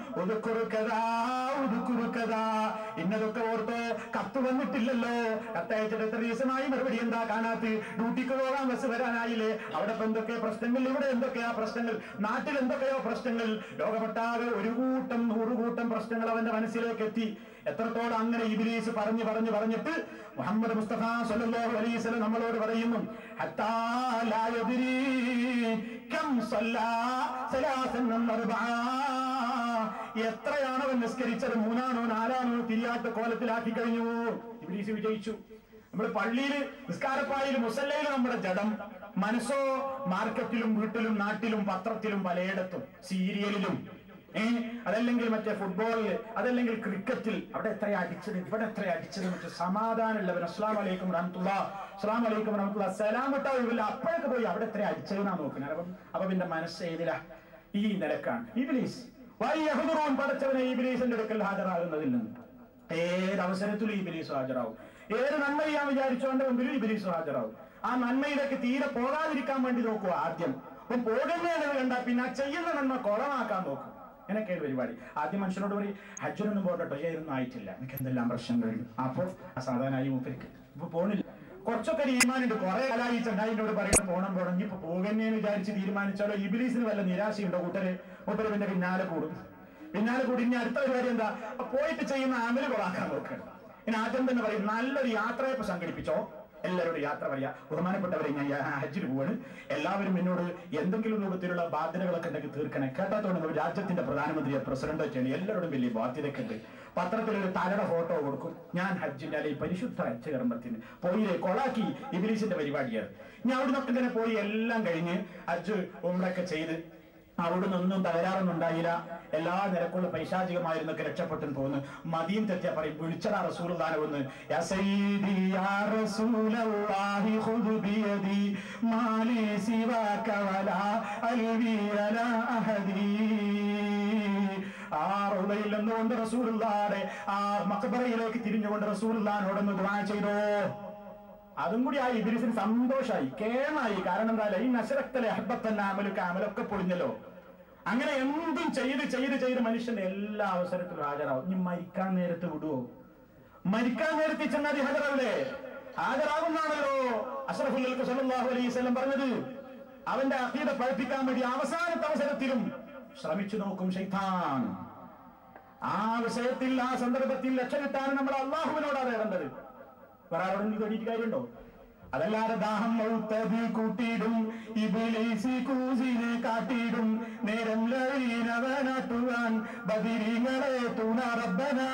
ഇന്നതൊക്കെ ഓർത്ത് കത്ത് വന്നിട്ടില്ലല്ലോ, കത്തയച്ചിട്ട് എത്ര ദിവസമായി, മറുപടി എന്താ കാണാത്ത, ഡ്യൂട്ടിക്ക് പോകാൻ ബസ് വരാനായില്ലേ, അവിടെ ഇപ്പൊ എന്തൊക്കെ പ്രശ്നങ്ങൾ, ഇവിടെ എന്തൊക്കെയാ പ്രശ്നങ്ങൾ, നാട്ടിൽ എന്തൊക്കെയോ പ്രശ്നങ്ങൾ, ലോകമൊട്ടാകെ 100 കൂട്ടം പ്രശ്നങ്ങൾ അവന്റെ മനസ്സിലേക്ക് എത്തി. എത്രത്തോളം അങ്ങനെ ഇബ്ലീസ് പറഞ്ഞിട്ട് മുഹമ്മദ് മുസ്തഫ സല്ലല്ലാഹു അലൈഹി വസല്ലം നമ്മളോട് പറയുന്നു, ഹത്താ ലാ യദ്രി കം സല്ലാ സലാസൻ അർബഅ, എത്രയാണ് അവൻ നിസ്കരിച്ചത്, 3ആണോ 4ആണോ തിരിയാത്ത കോലത്തിലാക്കി കഴിഞ്ഞു. ഇബ്ലീസ് വിജയിച്ചു. നമ്മൾ പള്ളിയിൽ നിസ്കാരപ്പായിൽ മുസല്ലയിൽ നമ്മുടെ ജഡം, മനസ്സോ മാർക്കറ്റിലും വീട്ടിലും നാട്ടിലും പത്രത്തിലും പലയിടത്തും സീരിയലിലും, അതല്ലെങ്കിൽ മറ്റേ ഫുട്ബോളില്, അതല്ലെങ്കിൽ ക്രിക്കറ്റിൽ, അവിടെ എത്രയാ അടിച്ചത്, ഇവിടെ എത്രയാ അടിച്ചത്, മറ്റേ സമാധാനമുള്ളവൻ അസ്സലാമു അലൈക്കും റഹ്മത്തുള്ളാഹി, അസ്സലാമു അലൈക്കും റഹ്മത്തുള്ളാഹി, സലാം വിട്ടാ ഇല്ല, അപ്പോഴൊക്കെ പോയി അവിടെ എത്രയാ അടിച്ചതെന്നാ നോക്കുന്നത്. അപ്പൊ പിന്നെ മനസ്സ് ഏതിലാ? ഈ നിലക്കാണ് ഇബ്ലീസ് പടച്ചവനെ ഇബ്ലീസിന്റെ അടുക്കൽ ഹാജരാകുന്നതിൽ നിന്ന് ഏതവസരത്തിലും ഇബ്ലീസ് ഹാജരാവും. ഏത് നന്മ ചെയ്യാൻ വിചാരിച്ചോന്റെ മുമ്പിലും ഇബ്ലീസ് ഹാജരാവും. ആ നന്മയിലേക്ക് തീരെ പോകാതിരിക്കാൻ വേണ്ടി നോക്കുക ആദ്യം. അപ്പം പോകുന്നതിന് കണ്ട പിന്നെ ചെയ്യുന്ന നന്മ കുറവാക്കാൻ നോക്കും. എനിക്കൊരു പരിപാടി. ആദ്യം മനുഷ്യനോട് പറയും, ഹജ്ജിനൊന്നും പോകട്ടോ, ഇതൊന്നും ആയിട്ടില്ല, എനിക്ക് എന്തെല്ലാം പ്രശ്നങ്ങളുണ്ട്. അപ്പൊ സാധാരണ മൂപ്പർക്ക് ഇപ്പൊ പോണില്ല. കുറച്ചൊക്കെ ഒരു ഈമാനുണ്ട്. കുറെ കാലമായി ചങ്ങായിനോട് പറയുന്നത് പോണം ഇപ്പൊ പോകുന്നേന്ന് വിചാരിച്ച് തീരുമാനിച്ചാലോ ഇബ്ലീസിന് വല്ല നിരാശയുണ്ടോ? മൂപ്പര് പിന്നെ പിന്നാലെ കൂടി ഇനി അടുത്ത പരിപാടി എന്താ? പോയിട്ട് ചെയ്യുന്ന ആമല് കൊളാക്കാൻ നോക്കണം. ഇനി ആദ്യം തന്നെ പറയും, നല്ലൊരു യാത്രയപ്പ് സംഘടിപ്പിച്ചോ, എല്ലാവരോടും യാത്ര പറയാ. ബഹുമാനപ്പെട്ടവരെ, ഞാൻ ഹജ്ജിന് പോവാണ്, എല്ലാവരും എന്നോട് എന്തെങ്കിലും രൂപത്തിലുള്ള ബാധ്യതകളൊക്കെ ഉണ്ടെങ്കിൽ തീർക്കണേ. കേട്ടാത്തോണ്ട് രാജ്യത്തിന്റെ പ്രധാനമന്ത്രിയെ പ്രസിഡന്റ് വെച്ചാണ്, എല്ലാവരോടും വലിയ ബാധ്യതയൊക്കെ ഉണ്ട്. പത്രത്തിലൊരു തലയുടെ ഫോട്ടോ കൊടുക്കും, ഞാൻ ഹജ്ജിന്റെ അല്ലെങ്കിൽ പരിശുദ്ധ ഹജ്ജ് കർമ്മത്തിന് പോയില്ലേ, കൊളാക്കി ഇബ്ലീസിന്റെ പരിപാടിയാണ്. ഞാൻ അവിടെ നിന്നൊക്കെ ഇങ്ങനെ പോയി എല്ലാം കഴിഞ്ഞ് ഹജ്ജ് ഉംറയൊക്കെ ചെയ്ത് അവിടുന്ന് ഒന്നും തകരാറൊന്നും ഉണ്ടായില്ല, എല്ലാ നിരക്കുള്ള പൈശാചികമായിരുന്നൊക്കെ രക്ഷപ്പെട്ടെന്ന് തോന്നുന്നു. മദീൻ തെറ്റിയാ പറയും, വിളിച്ചടാ റസൂലുള്ളാഹിനെ വന്ന്, യാ സയ്യിദി യാ റസൂലല്ലാഹി ഖുദ് ബിയദി മാലി സിവാക വലാ അൽവി അലാ അഹദി. ആ റൗളയിൽ നിന്നുകൊണ്ട് റസൂലുള്ളാഹിയുടെ ആ മഖബറയിലേക്ക് തിരിഞ്ഞുകൊണ്ട് റസൂലുള്ളാഹിനോടൊന്ന് ദുആ ചെയ്തോ. അതും കൂടി ആ ഇബ്ലീസിന് സന്തോഷമായി, കേമായി. കാരണം എന്താ, ഈ നശറക്തലെ അഹ്ബത്തന്ന അമലൊക്കെ പൊളിഞ്ഞല്ലോ. അങ്ങനെ എന്തും ചെയ്ത് മനുഷ്യന്റെ എല്ലാ അവസരത്തിലും ഹാജരാവും. ഇനി മരിക്കാൻ നേരത്ത് വിടുവോ? മരിക്കാൻ നേരത്തെ ചെന്നാൽ ഹാജരാവില്ലേ? ഹാജരാകുന്നാണല്ലോ അഷ്റഫുൽ ഖൽഖ് സല്ലല്ലാഹു അലൈഹി വസല്ലം പറഞ്ഞത്. അവന്റെ അഖീദ പഠിപ്പിക്കാൻ വേണ്ടി അവസാനത്തെ അവസരത്തിലും ശ്രമിച്ചു നോക്കും ശൈത്താൻ. ആ വിഷയത്തിൽ, ആ സന്ദർഭത്തിൽ രക്ഷകിട്ടാൻ നമ്മൾ അള്ളാഹുവിനോടാണ് തേടേണ്ടത്. വേറെ അവിടെ കേട്ടിട്ട് കാര്യമുണ്ടോ? അതല്ലാതെ ദാഹം മൗത്തബി കൂട്ടിയിടും, ഇബ്ലീസ് കൂസിനെ കാട്ടിയിടും, നേരം ലൈനവനാട്ടുവാൻ ബദിരീങ്ങളെ തുണ റബ്ബനാ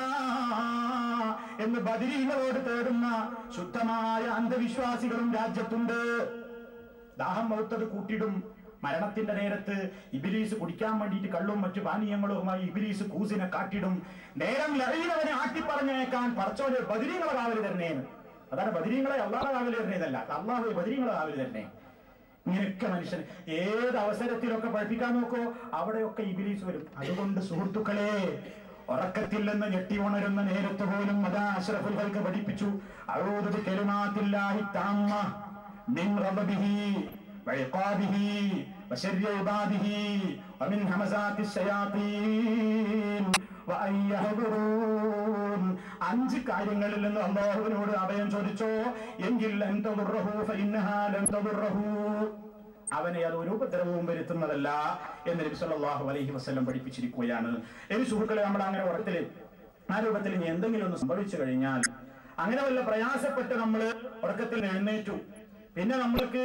എന്ന് ബദിരീങ്ങളോട് തേടുന്ന ശുദ്ധമായ അന്ധവിശ്വാസികളും രാജ്യത്തുണ്ട്. ദാഹം മൗത്തത് കൂട്ടിയിടും, മരണത്തിന്റെ നേരത്ത് ഇബ്ലീസ് കുടിക്കാൻ വേണ്ടിയിട്ട് കള്ളും മറ്റു പാനീയങ്ങളുമായി ഇബ്ലീസ് കൂസിനെ കാട്ടിടും, നേരം ലൈനവനെ ആട്ടിപ്പറഞ്ഞേക്കാൻ പടച്ചോനെ ബദിരീങ്ങളെ കാവല് തരണേന്ന്. അതാണ് ബദിരീങ്ങളെ അള്ളാഹുടെ കാവല് തരണേന്നല്ല, അള്ളാഹു ബദിരീങ്ങളെ കാവല് തരണേ. ഇങ്ങനെയൊക്കെ മനുഷ്യൻ ഏത് അവസരത്തിലൊക്കെ പഠിപ്പിക്കാൻ നോക്കോ അവിടെയൊക്കെ ഇബ്ലീസ് വരും. അതുകൊണ്ട് സുഹൃത്തുക്കളെ, ഉറക്കത്തിൽ നിന്ന് ഞെട്ടി ഉണരുന്ന നേരത്ത് പോലും അതാ അഷ്റഫുൽ ഖൽഖ് പഠിപ്പിച്ചു, അഊദു ബികലിമാത്തില്ലാഹി തഅമ്മ മിൻ റബ്ബിഹി വഇഖാബിഹി വശർരി ഇബാദിഹി വമിൻ ഹമസാത്തി ശയാത്തീൻ വഅൻ യഹ്ദുറൂൻ. 5 കാര്യങ്ങളിൽ നിന്ന് അല്ലാഹുവിനോട് അഭയം ചോദിച്ചോ എങ്കിൽ ലൻ തദുറഹു ഫഇന്നഹാ ലൻ തദുറഹു, അവനെ അത് ഒരു ഉപദ്രവവും വരുത്തുന്നതല്ല എന്ന് നബി സല്ലല്ലാഹു അലൈഹി വസല്ലം പഠിപ്പിച്ചിരിക്കുകയാണ്. ഈ സുഹൃത്തുക്കളെ, നമ്മൾ അങ്ങനെ ഉറക്കത്തില് ആ രൂപത്തിൽ ഇനി എന്തെങ്കിലും ഒന്ന് സംഭവിച്ചു കഴിഞ്ഞാൽ, അങ്ങനെ വല്ല പ്രയാസപ്പെട്ട് നമ്മൾ ഉറക്കത്തിൽ എഴുന്നേറ്റു, പിന്നെ നമ്മൾക്ക്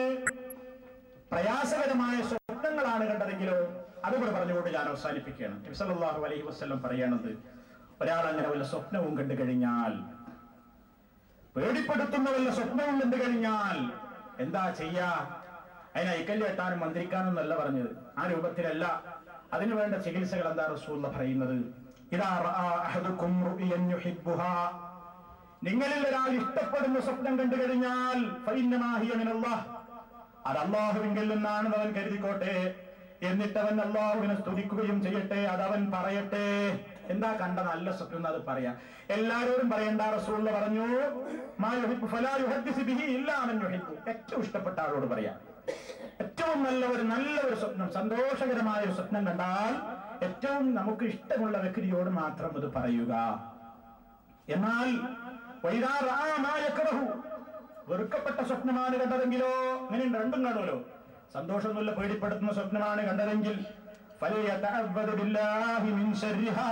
പ്രയാസകരമായ സ്വപ്നങ്ങളാണ് കണ്ടതെങ്കിലോ, അതുകൂടെ പറഞ്ഞുകൊണ്ട് ഞാൻ അവസാനിപ്പിക്കുകയാണ്. നബി സല്ലല്ലാഹു അലൈഹി വസല്ലം പറയുന്നത്, ഒരാൾ അങ്ങനെ വല്ല സ്വപ്നവും കണ്ടു കഴിഞ്ഞാൽ, പേടിപ്പെടുത്തുന്ന വല്ല സ്വപ്നവും കണ്ടു കഴിഞ്ഞാൽ എന്താ ചെയ്യാ? അതിനെ ഐക്കല്യം എട്ടാനും മന്ത്രിക്കാനും എന്നല്ല പറഞ്ഞത്, ആ രൂപത്തിലല്ല. അതിനു വേണ്ട ചികിത്സകൾ എന്താ റസൂലുള്ളാഹി പറയുന്നത്? ഇദാ റആ അഹദുകും റുഅൻ യുഹിബ്ബുഹാ, നിങ്ങളിൽ ഒരാൾ ഇഷ്ടപ്പെടുന്ന സ്വപ്നം കണ്ടു കഴിഞ്ഞാൽ ഫഇന്നമാ ഹിയ മിനല്ലാഹ്, അത് അല്ലാഹുവിങ്കിൽ നിന്നാണ് അവൻ കരുതിക്കോട്ടെ. എന്നിട്ട് അവൻ അല്ലാഹുവിനെ സ്തുതിക്കുകയും ചെയ്യട്ടെ, അതവൻ പറയട്ടെ. എന്താ കണ്ട നല്ല സ്വപ്നം അത് പറയാ. എല്ലാരോടും പറയണ്ട. റസൂലുള്ളാഹി പറഞ്ഞു, മാ യുഹിബ്ബു ഫലാ യുഹദ്ദിസു ബിഹി ഇല്ലാ മൻ യുഹിബ്ബു, ഏറ്റവും ഇഷ്ടപ്പെട്ട ആളോട് പറയാ. ഏറ്റവും നല്ലൊരു സ്വപ്നം, സന്തോഷകരമായ ഒരു സ്വപ്നം കണ്ടാൽ ഏറ്റവും നമുക്ക് ഇഷ്ടമുള്ള വ്യക്തിയോട് മാത്രം അത് പറയുക. എന്നാൽ വൈദാ റആ മാ യക്റഹു, വെറുക്കപ്പെട്ട സ്വപ്നമാണ് കണ്ടതെങ്കിലോ, അങ്ങനെ രണ്ടും കാണുമല്ലോ. സന്തോഷമൊന്നുമില്ല, പേടിപ്പെടുത്തുന്ന സ്വപ്നമാണ് കണ്ടതെങ്കിൽ ഫലയതഅവ്വദു ബില്ലാഹി മിൻ ശർരിഹാ,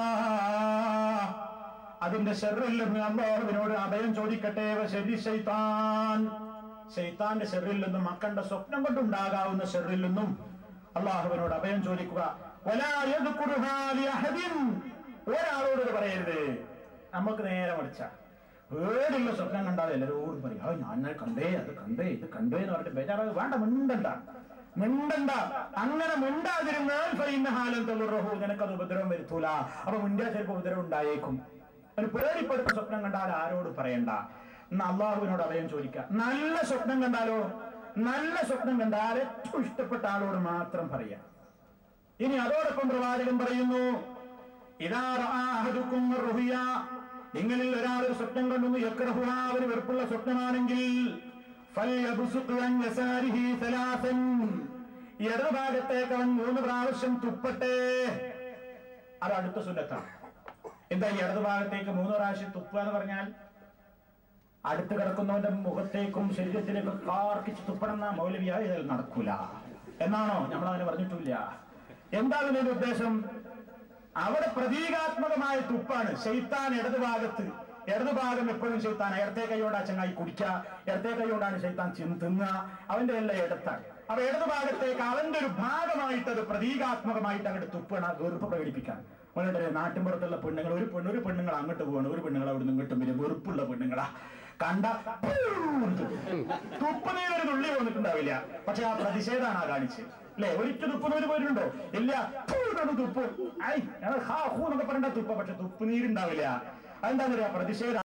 അതിന്റെ ശർറിൽ നിന്ന് അല്ലാഹുവിനോട് അഭയം ചോദിക്കട്ടെ. വശർരി ശൈത്താൻ, ശൈത്താന്റെ ശർറിൽ നിന്നും, മക്കണ്ട സ്വപ്നം കൊണ്ടുണ്ടാകാവുന്ന ശർറിൽ നിന്നും അല്ലാഹുവിനോട് അഭയം ചോദിക്കുക. വലാ യദ്കുറുഹാ ലിഅഹദിൻ, ഒരാളോട് പറയരുത്. നമുക്ക് നേരെ മറിച്ച പേടിയുള്ള സ്വപ്നം കണ്ടാൽ എല്ലാവരോടും പറയും, ഞാൻ കണ്ടേ, അത് കണ്ടേ, ഇത് കണ്ടേ എന്ന് പറഞ്ഞിട്ട് ബേജാറാകും. വേണ്ട, മിണ്ടണ്ട. അങ്ങനെ മിണ്ടാതിരുന്നാൽ ഫഇന്നഹാ ലൻ തദുറഹു, നിനക്കത് ഉപദ്രവം വരുത്തൂല. അപ്പൊ മിണ്ടാ ചിലപ്പോൾ ഉപദ്രവം ഉണ്ടായേക്കും. ഒരു പേടിപ്പെടുന്ന സ്വപ്നം കണ്ടാൽ ആരോട് പറയണ്ട, അള്ളാഹുവിനോട് അഭയം ചോദിക്കുക. നല്ല സ്വപ്നം കണ്ടാലോ, നല്ല സ്വപ്നം കണ്ടാൽ ഏറ്റവും ഇഷ്ടപ്പെട്ട ആളോട് മാത്രം പറയാം. ഇനി അതോടൊപ്പം പ്രവാചകൻ പറയുന്നു, ഇദാ റആ അഹദുകും റുഹിയ, നിങ്ങളിൽ ഒരാൾ ഒരു സ്വപ്നം കണ്ടെന്ന് യക്റഹുഹാ, ഒരു വെറുപ്പുള്ള സ്വപ്നമാണെങ്കിൽ ഫൽയബ്സുഖ് അൻ യസാരിഹി സലാസൻ, ഇടതുഭാഗത്തേക്ക് അവൻ 3 പ്രാവശ്യം തുപ്പട്ടെ. അത് അടുത്ത സുന്നത്താണ്. എന്താ ഈ ഇടതുഭാഗത്തേക്ക് 3 പ്രാവശ്യം തുപ്പുക എന്ന് പറഞ്ഞാൽ? അടുത്ത് കിടക്കുന്നവന്റെ മുഖത്തേക്കും ശരീരത്തിലേക്കും കാർക്കിച്ച് തുപ്പണമെന്ന മൗലവിയായി ഇതിൽ നടക്കൂല എന്നാണോ? നമ്മളങ്ങനെ പറഞ്ഞിട്ടില്ല. എന്താ ഇതിന്റെ ഉദ്ദേശം? അവിടെ പ്രതീകാത്മകമായ തുപ്പാണ്. ശൈത്താൻ ഇടതുഭാഗം എപ്പോഴും ശൈത്താൻ ഇടത്തെ കൈയോണ്ടാ ചങ്ങായി കുടിക്കുക, ഇടത്തെ കൈയോണ്ടാണ് ശൈത്താൻ തിന്നുക, അവന്റെ എല്ലാം ഇടത്താണ്. അപ്പൊ ഇടതുഭാഗത്തേക്ക് അവന്റെ ഒരു ഭാഗമായിട്ട് അത് പ്രതീകാത്മകമായിട്ട് അങ്ങോട്ട് തുപ്പാണ്, വെറുപ്പ് പ്രകടിപ്പിക്കാൻ. വളരെ നാട്ടിൻപുറത്തുള്ള പെണ്ണുങ്ങൾ, ഒരു പെണ്ണുങ്ങൾ അങ്ങോട്ട് പോകണം, ഒരു പെണ്ണുങ്ങൾ അവിടെ നിന്ന് ഇങ്ങോട്ടും വരും. വെറുപ്പുള്ള പെണ്ണുങ്ങളാ. കണ്ട തുപ്പുന്നതിനൊരു തുള്ളി വന്നിട്ടുണ്ടാവില്ല, പക്ഷെ ആ പ്രതിഷേധമാണ് ആ കാണിച്ച് അല്ലെ. ഒരിക്കൽ തുപ്പുന്നവര് പോയിട്ടുണ്ടോ? ഇല്ല. തുപ്പും എന്നൊക്കെ പറയണ്ട തുപ്പ, പക്ഷെ തുപ്പുനീരുണ്ടാവില്ല. അതെന്താ പറയാ? പ്രതിഷേധ.